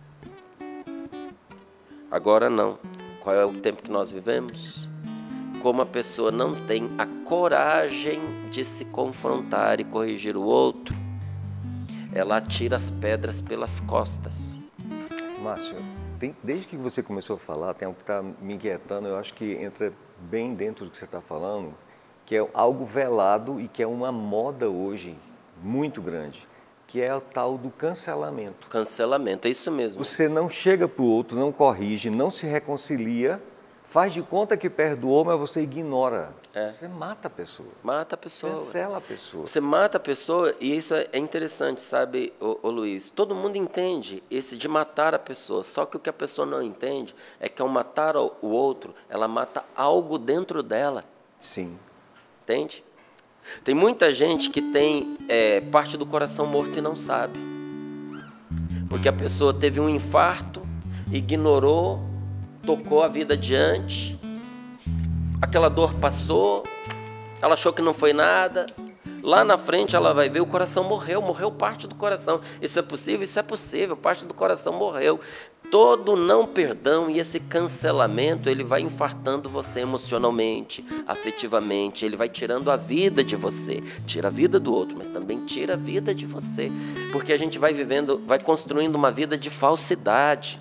Agora não. Qual é o tempo que nós vivemos? Como a pessoa não tem a coragem de se confrontar e corrigir o outro, ela atira as pedras pelas costas. Márcio, desde que você começou a falar, tem algo que está me inquietando, eu acho que entra bem dentro do que você está falando, que é algo velado e que é uma moda hoje muito grande, que é o tal do cancelamento. Cancelamento, é isso mesmo. Você não chega para o outro, não corrige, não se reconcilia, faz de conta que perdoou, mas você ignora. Você mata a pessoa. Mata a pessoa. Cancela a pessoa. Você mata a pessoa, e isso é interessante, sabe, ô Luiz? Todo mundo entende esse de matar a pessoa, só que o que a pessoa não entende é que ao matar o outro, ela mata algo dentro dela. Sim. Entende? Tem muita gente que tem parte do coração morto e não sabe. Porque a pessoa teve um infarto, ignorou, tocou a vida adiante, aquela dor passou, ela achou que não foi nada, lá na frente ela vai ver, o coração morreu parte do coração. Isso é possível? Isso é possível, parte do coração morreu. Todo não perdão e esse cancelamento, ele vai infartando você emocionalmente, afetivamente, ele vai tirando a vida de você, tira a vida do outro, mas também tira a vida de você, porque a gente vai vivendo, vai construindo uma vida de falsidade.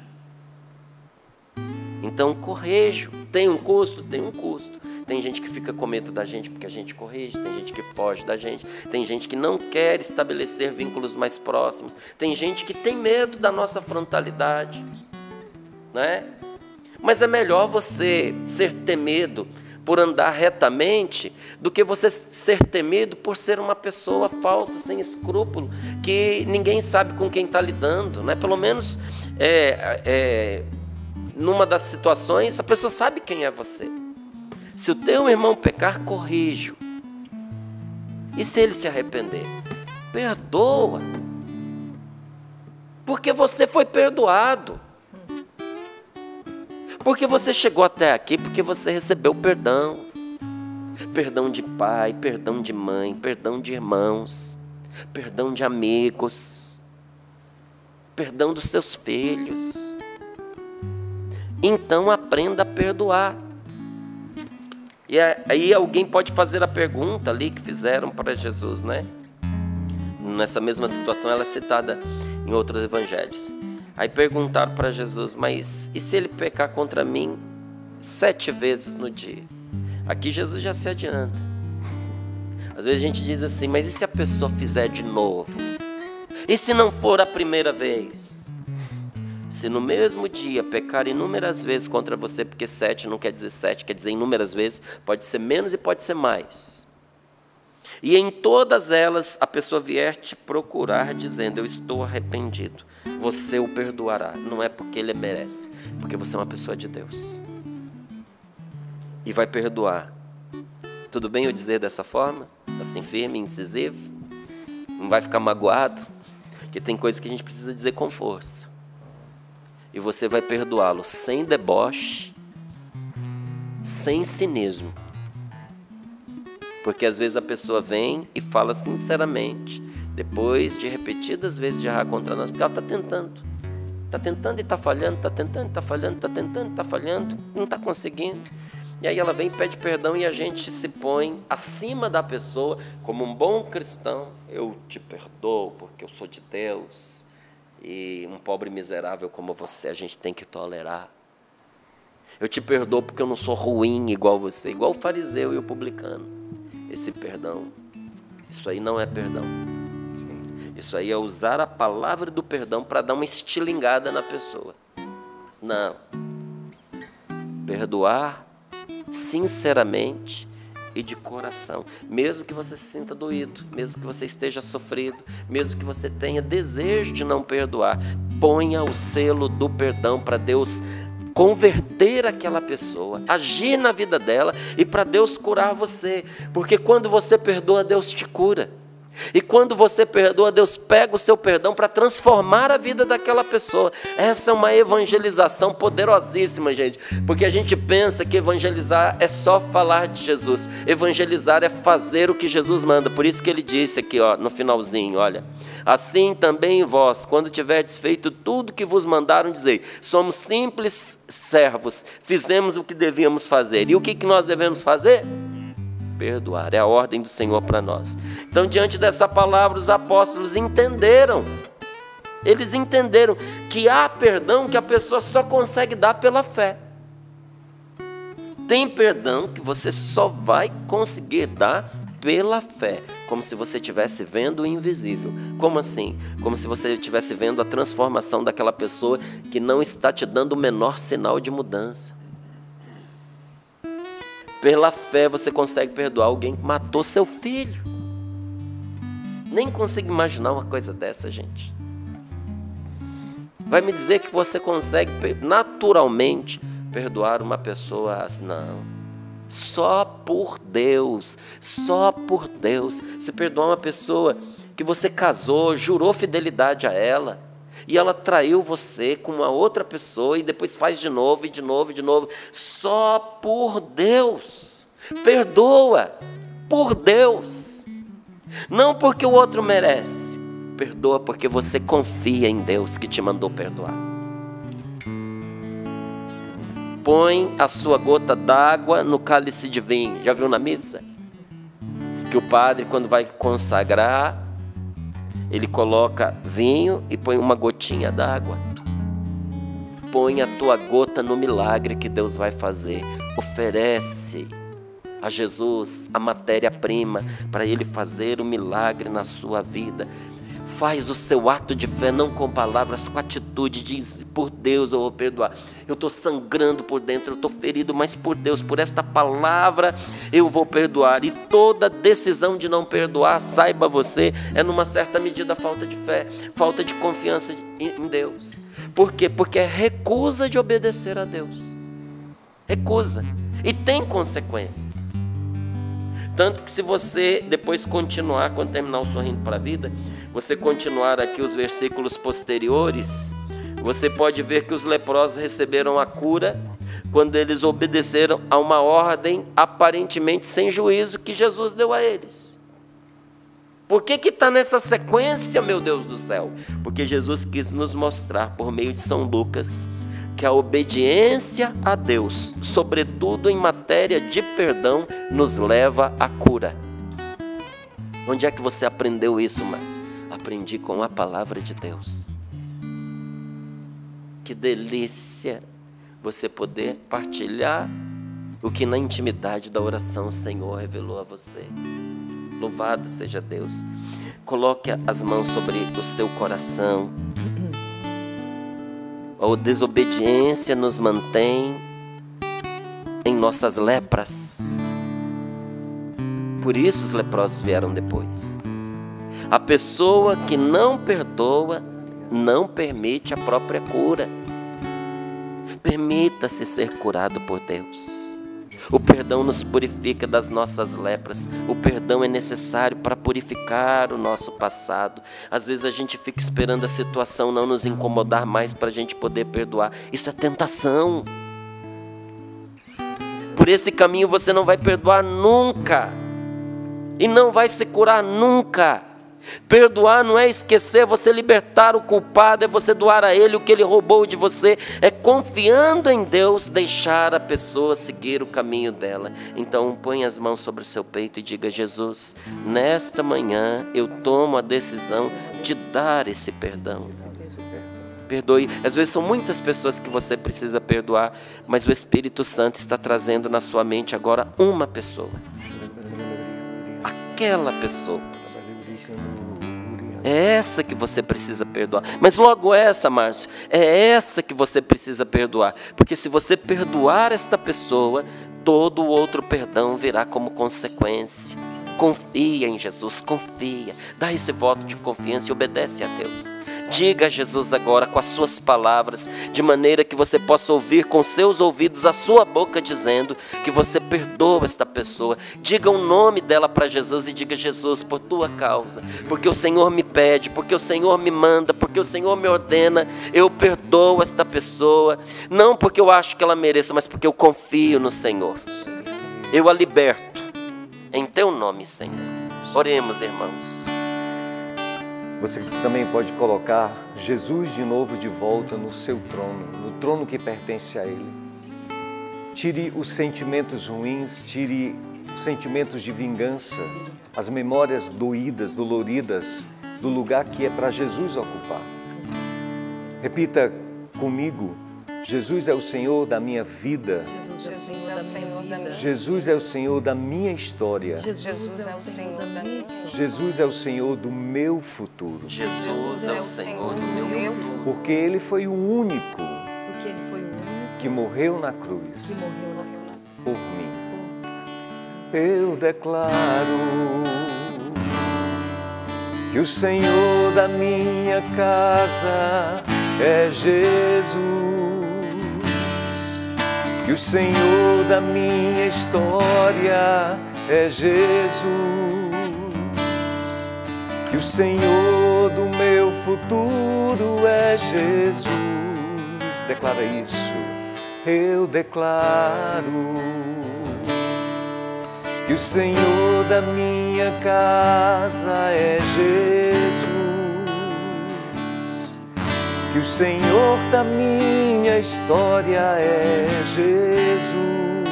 Então, corrijo. Tem um custo? Tem um custo. Tem gente que fica com medo da gente porque a gente corrige, tem gente que foge da gente, tem gente que não quer estabelecer vínculos mais próximos, tem gente que tem medo da nossa frontalidade, né? Mas é melhor você ser temido por andar retamente do que você ser temido por ser uma pessoa falsa, sem escrúpulo, que ninguém sabe com quem está lidando, né? Pelo menos numa das situações, a pessoa sabe quem é você. Se o teu irmão pecar, corrige-o. E se ele se arrepender? Perdoa. Porque você foi perdoado. Porque você chegou até aqui, porque você recebeu perdão. Perdão de pai, perdão de mãe, perdão de irmãos, perdão de amigos, perdão dos seus filhos. Então aprenda a perdoar. E aí alguém pode fazer a pergunta ali que fizeram para Jesus, né? Nessa mesma situação, ela é citada em outros evangelhos. Aí perguntaram para Jesus: mas e se ele pecar contra mim 7 vezes no dia? Aqui Jesus já se adianta. Às vezes a gente diz assim: mas e se a pessoa fizer de novo? E se não for a primeira vez? Se no mesmo dia pecar inúmeras vezes contra você, porque 7 não quer dizer 7, quer dizer inúmeras vezes, pode ser menos e pode ser mais. E em todas elas a pessoa vier te procurar dizendo: eu estou arrependido, você o perdoará. Não é porque ele merece, porque você é uma pessoa de Deus. e vai perdoar. Tudo bem eu dizer dessa forma? Assim, firme, incisivo? Não vai ficar magoado? Porque tem coisas que a gente precisa dizer com força. E você vai perdoá-lo sem deboche, sem cinismo. Porque às vezes a pessoa vem e fala sinceramente, depois de repetidas vezes de errar contra nós, porque ela está tentando. Está tentando e está falhando, está tentando e está falhando, está tentando e está falhando, não está conseguindo. E aí ela vem e pede perdão e a gente se põe acima da pessoa, como um bom cristão. Eu te perdoo porque eu sou de Deus. E um pobre miserável como você a gente tem que tolerar. Eu te perdoo porque eu não sou ruim igual você, igual o fariseu e o publicano. Esse perdão, isso aí não é perdão. Isso aí é usar a palavra do perdão para dar uma estilingada na pessoa. Não. Perdoar sinceramente e de coração, mesmo que você se sinta doído, mesmo que você esteja sofrido, mesmo que você tenha desejo de não perdoar, ponha o selo do perdão para Deus converter aquela pessoa, agir na vida dela e para Deus curar você, porque quando você perdoa, Deus te cura. E quando você perdoa, Deus pega o seu perdão para transformar a vida daquela pessoa. Essa é uma evangelização poderosíssima, gente. Porque a gente pensa que evangelizar é só falar de Jesus. Evangelizar é fazer o que Jesus manda. Por isso que ele disse aqui, ó, no finalzinho, olha. Assim também vós, quando tiverdes feito tudo que vos mandaram, dizei, somos simples servos, fizemos o que devíamos fazer. E o que nós devemos fazer? Perdoar, é a ordem do Senhor para nós. Então, diante dessa palavra, os apóstolos entenderam. Eles entenderam que há perdão que a pessoa só consegue dar pela fé. Tem perdão que você só vai conseguir dar pela fé, como se você estivesse vendo o invisível. Como assim? Como se você estivesse vendo a transformação daquela pessoa que não está te dando o menor sinal de mudança. Pela fé você consegue perdoar alguém que matou seu filho. Nem consigo imaginar uma coisa dessa, gente. Vai me dizer que você consegue naturalmente perdoar uma pessoa? Não. Só por Deus. Só por Deus. Você perdoar uma pessoa que você casou, jurou fidelidade a ela, e ela traiu você com uma outra pessoa e depois faz de novo, e de novo, e de novo. Só por Deus. Perdoa por Deus. Não porque o outro merece. Perdoa porque você confia em Deus que te mandou perdoar. Põe a sua gota d'água no cálice de vinho. Já viu na missa? Que o padre, quando vai consagrar, ele coloca vinho e põe uma gotinha d'água. Põe a tua gota no milagre que Deus vai fazer. Oferece a Jesus a matéria-prima para Ele fazer o milagre na sua vida. Faz o seu ato de fé, não com palavras, com atitude. Diz, por Deus eu vou perdoar. Eu estou sangrando por dentro, eu estou ferido, mas por Deus, por esta palavra eu vou perdoar. E toda decisão de não perdoar, saiba você, é numa certa medida falta de fé, falta de confiança em Deus. Por quê? Porque é recusa de obedecer a Deus. Recusa. E tem consequências. Tanto que se você depois continuar, quando terminar o Sorrindo para a Vida, você continuar aqui os versículos posteriores, você pode ver que os leprosos receberam a cura quando eles obedeceram a uma ordem aparentemente sem juízo que Jesus deu a eles. Por que está nessa sequência, meu Deus do céu? Porque Jesus quis nos mostrar, por meio de São Lucas, que a obediência a Deus, sobretudo em matéria de perdão, nos leva à cura. Onde é que você aprendeu isso, Márcio? Aprendi com a palavra de Deus. Que delícia você poder partilhar o que na intimidade da oração o Senhor revelou a você. Louvado seja Deus. Coloque as mãos sobre o seu coração. A desobediência nos mantém em nossas lepras. Por isso os leprosos vieram depois. A pessoa que não perdoa não permite a própria cura. Permita-se ser curado por Deus. O perdão nos purifica das nossas lepras. O perdão é necessário para purificar o nosso passado. Às vezes a gente fica esperando a situação não nos incomodar mais para a gente poder perdoar. Isso é tentação. Por esse caminho você não vai perdoar nunca. E não vai se curar nunca. Perdoar não é esquecer, é você libertar o culpado, é você doar a ele o que ele roubou de você, é confiando em Deus, deixar a pessoa seguir o caminho dela. Então põe as mãos sobre o seu peito e diga: Jesus, nesta manhã eu tomo a decisão de dar esse perdão. Perdoe. Às vezes são muitas pessoas que você precisa perdoar, mas o Espírito Santo está trazendo na sua mente agora uma pessoa. Aquela pessoa. É essa que você precisa perdoar. Mas logo essa, Márcio, é essa que você precisa perdoar. Porque se você perdoar esta pessoa, todo o outro perdão virá como consequência. Confia em Jesus, confia. Dá esse voto de confiança e obedece a Deus. Diga a Jesus agora com as suas palavras, de maneira que você possa ouvir com seus ouvidos a sua boca dizendo que você perdoa esta pessoa. Diga o nome dela para Jesus e diga: Jesus, por tua causa, porque o Senhor me pede, porque o Senhor me manda, porque o Senhor me ordena, eu perdoo esta pessoa, não porque eu acho que ela mereça, mas porque eu confio no Senhor. Eu a liberto, em teu nome, Senhor. Oremos, irmãos. Você também pode colocar Jesus de novo de volta no seu trono, no trono que pertence a Ele. Tire os sentimentos ruins, tire os sentimentos de vingança, as memórias doídas, doloridas, do lugar que é para Jesus ocupar. Repita comigo: Jesus é o Senhor da minha vida. Jesus é o Senhor da minha vida. Jesus é o Senhor da minha história. Jesus é o Senhor da minha história. Jesus é o Senhor do meu futuro. Jesus é o Senhor do meu futuro. Porque Ele foi o único Porque Ele foi o único que morreu na cruz que morreu na cruz. por mim. Eu declaro que o Senhor da minha casa é Jesus. Que o Senhor da minha história é Jesus. Que o Senhor do meu futuro é Jesus. Declara isso. Eu declaro que o Senhor da minha casa é Jesus. Que o Senhor da minha história é Jesus.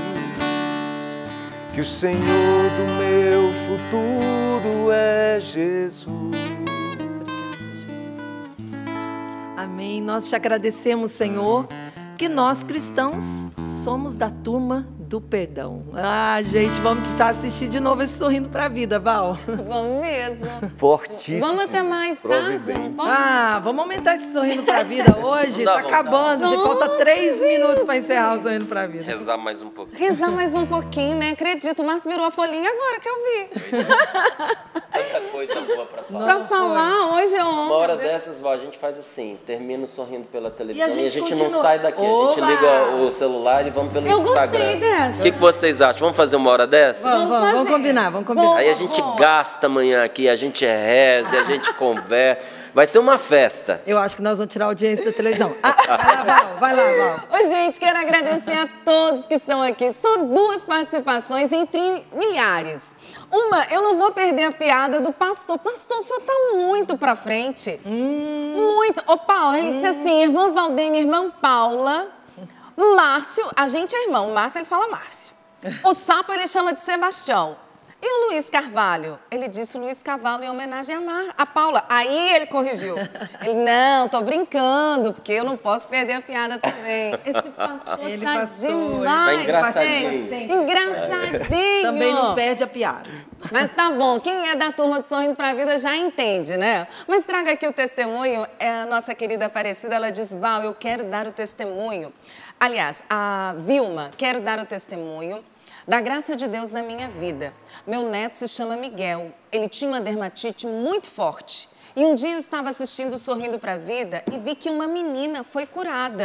Que o Senhor do meu futuro é Jesus. Amém. Nós te agradecemos, Senhor, que nós cristãos somos da turma do perdão. Ah, gente, vamos precisar assistir de novo esse Sorrindo pra Vida, Val. Vamos mesmo. Fortíssimo. Vamos até mais tarde, não pode? Ah, vamos aumentar esse Sorrindo pra Vida hoje. Tá acabando, gente. Falta 3 minutos para encerrar o Sorrindo pra Vida. Rezar mais um pouquinho. Rezar mais um pouquinho, né? Acredito, o Márcio virou a folhinha agora que eu vi. Tanta coisa boa para falar. Pra falar hoje ou Uma hora dessas, Val, a gente faz assim, termina Sorrindo pela televisão E a gente não continua. sai daqui. A gente Oba! liga o celular e vamos pelo Eu Instagram. gostei dessa. O que vocês acham? Vamos fazer uma hora dessas? Vamos combinar, vamos combinar. Aí a gente gasta amanhã aqui, a gente reza, a gente conversa. Vai ser uma festa. Eu acho que nós vamos tirar a audiência da televisão. Vai lá, Val. Ô, gente, quero agradecer a todos que estão aqui. São 2 participações entre milhares. Uma, eu não vou perder a piada do pastor. Pastor, o senhor tá muito pra frente. Muito. Ô, Paula, ele disse assim, irmã Valdene, irmã Paula, Márcio, a gente é irmão. O Márcio, ele fala Márcio. O Sapo, ele chama de Sebastião. E o Luiz Carvalho? Ele disse Luiz Carvalho em homenagem a Paula. Aí ele corrigiu. Ele, não, tô brincando, porque eu não posso perder a piada também. Esse pastor Ele tá passou, demais. tá engraçadinho. gente. Engraçadinho. Também não perde a piada. Mas tá bom, quem é da turma do Sorrindo pra Vida já entende, né? Mas traga aqui o testemunho. A nossa querida Aparecida, ela diz, Val, eu quero dar o testemunho. Aliás, a Vilma, quero dar o testemunho da graça de Deus na minha vida. Meu neto se chama Miguel. Ele tinha uma dermatite muito forte. E um dia eu estava assistindo Sorrindo pra Vida e vi que uma menina foi curada.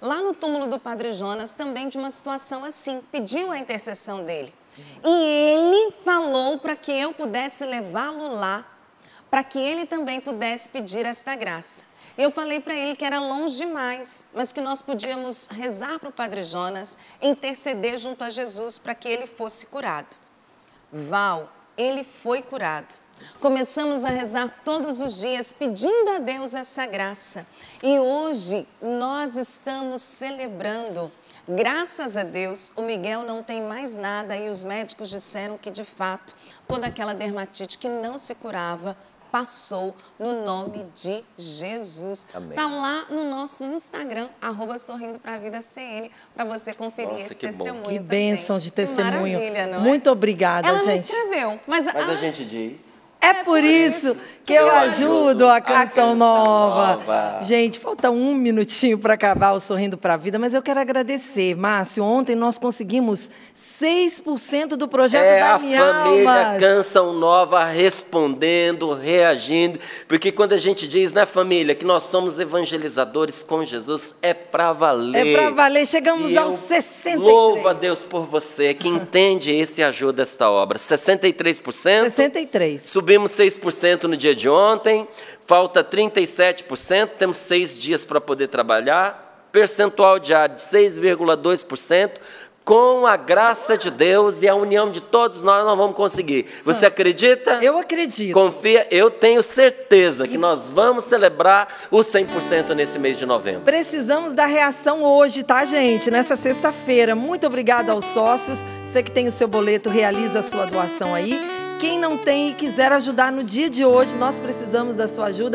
lá no túmulo do Padre Jonas, também de uma situação assim, pediu a intercessão dele. E ele falou para que eu pudesse levá-lo lá, para que ele também pudesse pedir esta graça. Eu falei para ele que era longe demais, mas que nós podíamos rezar para o Padre Jonas, interceder junto a Jesus para que ele fosse curado. Val, ele foi curado. Começamos a rezar todos os dias, pedindo a Deus essa graça. E hoje nós estamos celebrando. Graças a Deus, o Miguel não tem mais nada e os médicos disseram que, de fato, toda aquela dermatite que não se curava passou no nome de Jesus. Está lá no nosso Instagram, @sorrindopravida_cn, para você conferir esse testemunho. Que bênção de testemunho. Maravilha, não é? Muito obrigada, Ela gente. não escreveu, mas a gente diz... É por isso que eu ajudo a Canção Nova. Gente, falta um minutinho para acabar o Sorrindo para a Vida, mas eu quero agradecer. Márcio, ontem nós conseguimos 6% do projeto da Minha Alma. É a família Canção Nova respondendo, reagindo, porque quando a gente diz, né, família, que nós somos evangelizadores com Jesus, é para valer. É para valer, chegamos aos 63%. Louvo a Deus por você, que entende esse e ajuda esta obra. 63%. 63%. Subimos 6% no dia de ontem, falta 37%, temos 6 dias para poder trabalhar, percentual diário de 6,2%, com a graça de Deus e a união de todos nós vamos conseguir. Você acredita? Eu acredito. Confia, eu tenho certeza que nós vamos celebrar o 100% nesse mês de novembro. Precisamos da reação hoje, tá, gente? Nessa sexta-feira. Muito obrigada aos sócios. Você que tem o seu boleto, realiza a sua doação aí. Quem não tem e quiser ajudar no dia de hoje, nós precisamos da sua ajuda.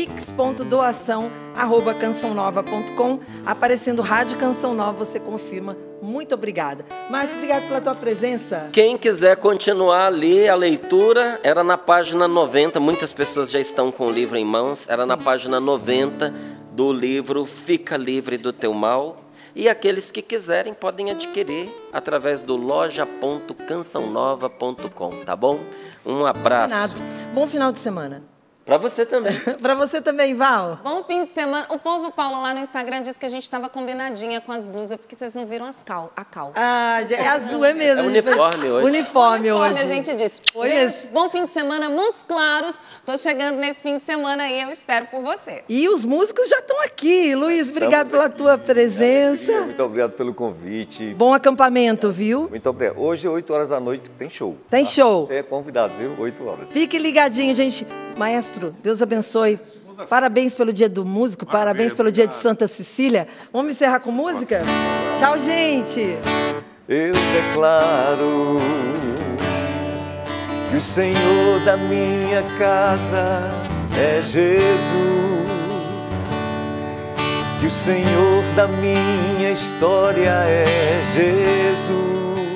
pix.doação@cançãonova.com. Aparecendo Rádio Canção Nova, você confirma. Muito obrigada. Márcio, obrigado pela tua presença. Quem quiser continuar ali a leitura, era na página 90. Muitas pessoas já estão com o livro em mãos. Era na página 90 do livro Fica Livre do Teu Mal. E aqueles que quiserem podem adquirir através do loja.cançãonova.com, tá bom? Um abraço. Bom final de semana. Para você também. Para você também, Val. Bom fim de semana. O povo, Paulo, lá no Instagram disse que a gente estava combinadinha com as blusas, porque vocês não viram a calça. Ah, é azul, é mesmo. É uniforme hoje. Uniforme hoje. A gente disse. Foi mesmo. Bom fim de semana, Montes Claros. Estou chegando nesse fim de semana aí, eu espero por você. E os músicos já estão aqui. Luiz, obrigado pela tua presença. Muito obrigado pelo convite. Bom acampamento, viu? Muito obrigado. Hoje, 8 horas da noite, tem show. Tem show. Você é convidado, viu? 8 horas. Fique ligadinho, gente. Maestro, Deus abençoe. Parabéns pelo dia do músico, parabéns pelo dia de Santa Cecília. Vamos encerrar com música? Tchau, gente. Eu declaro que o Senhor da minha casa é Jesus, que o Senhor da minha história é Jesus.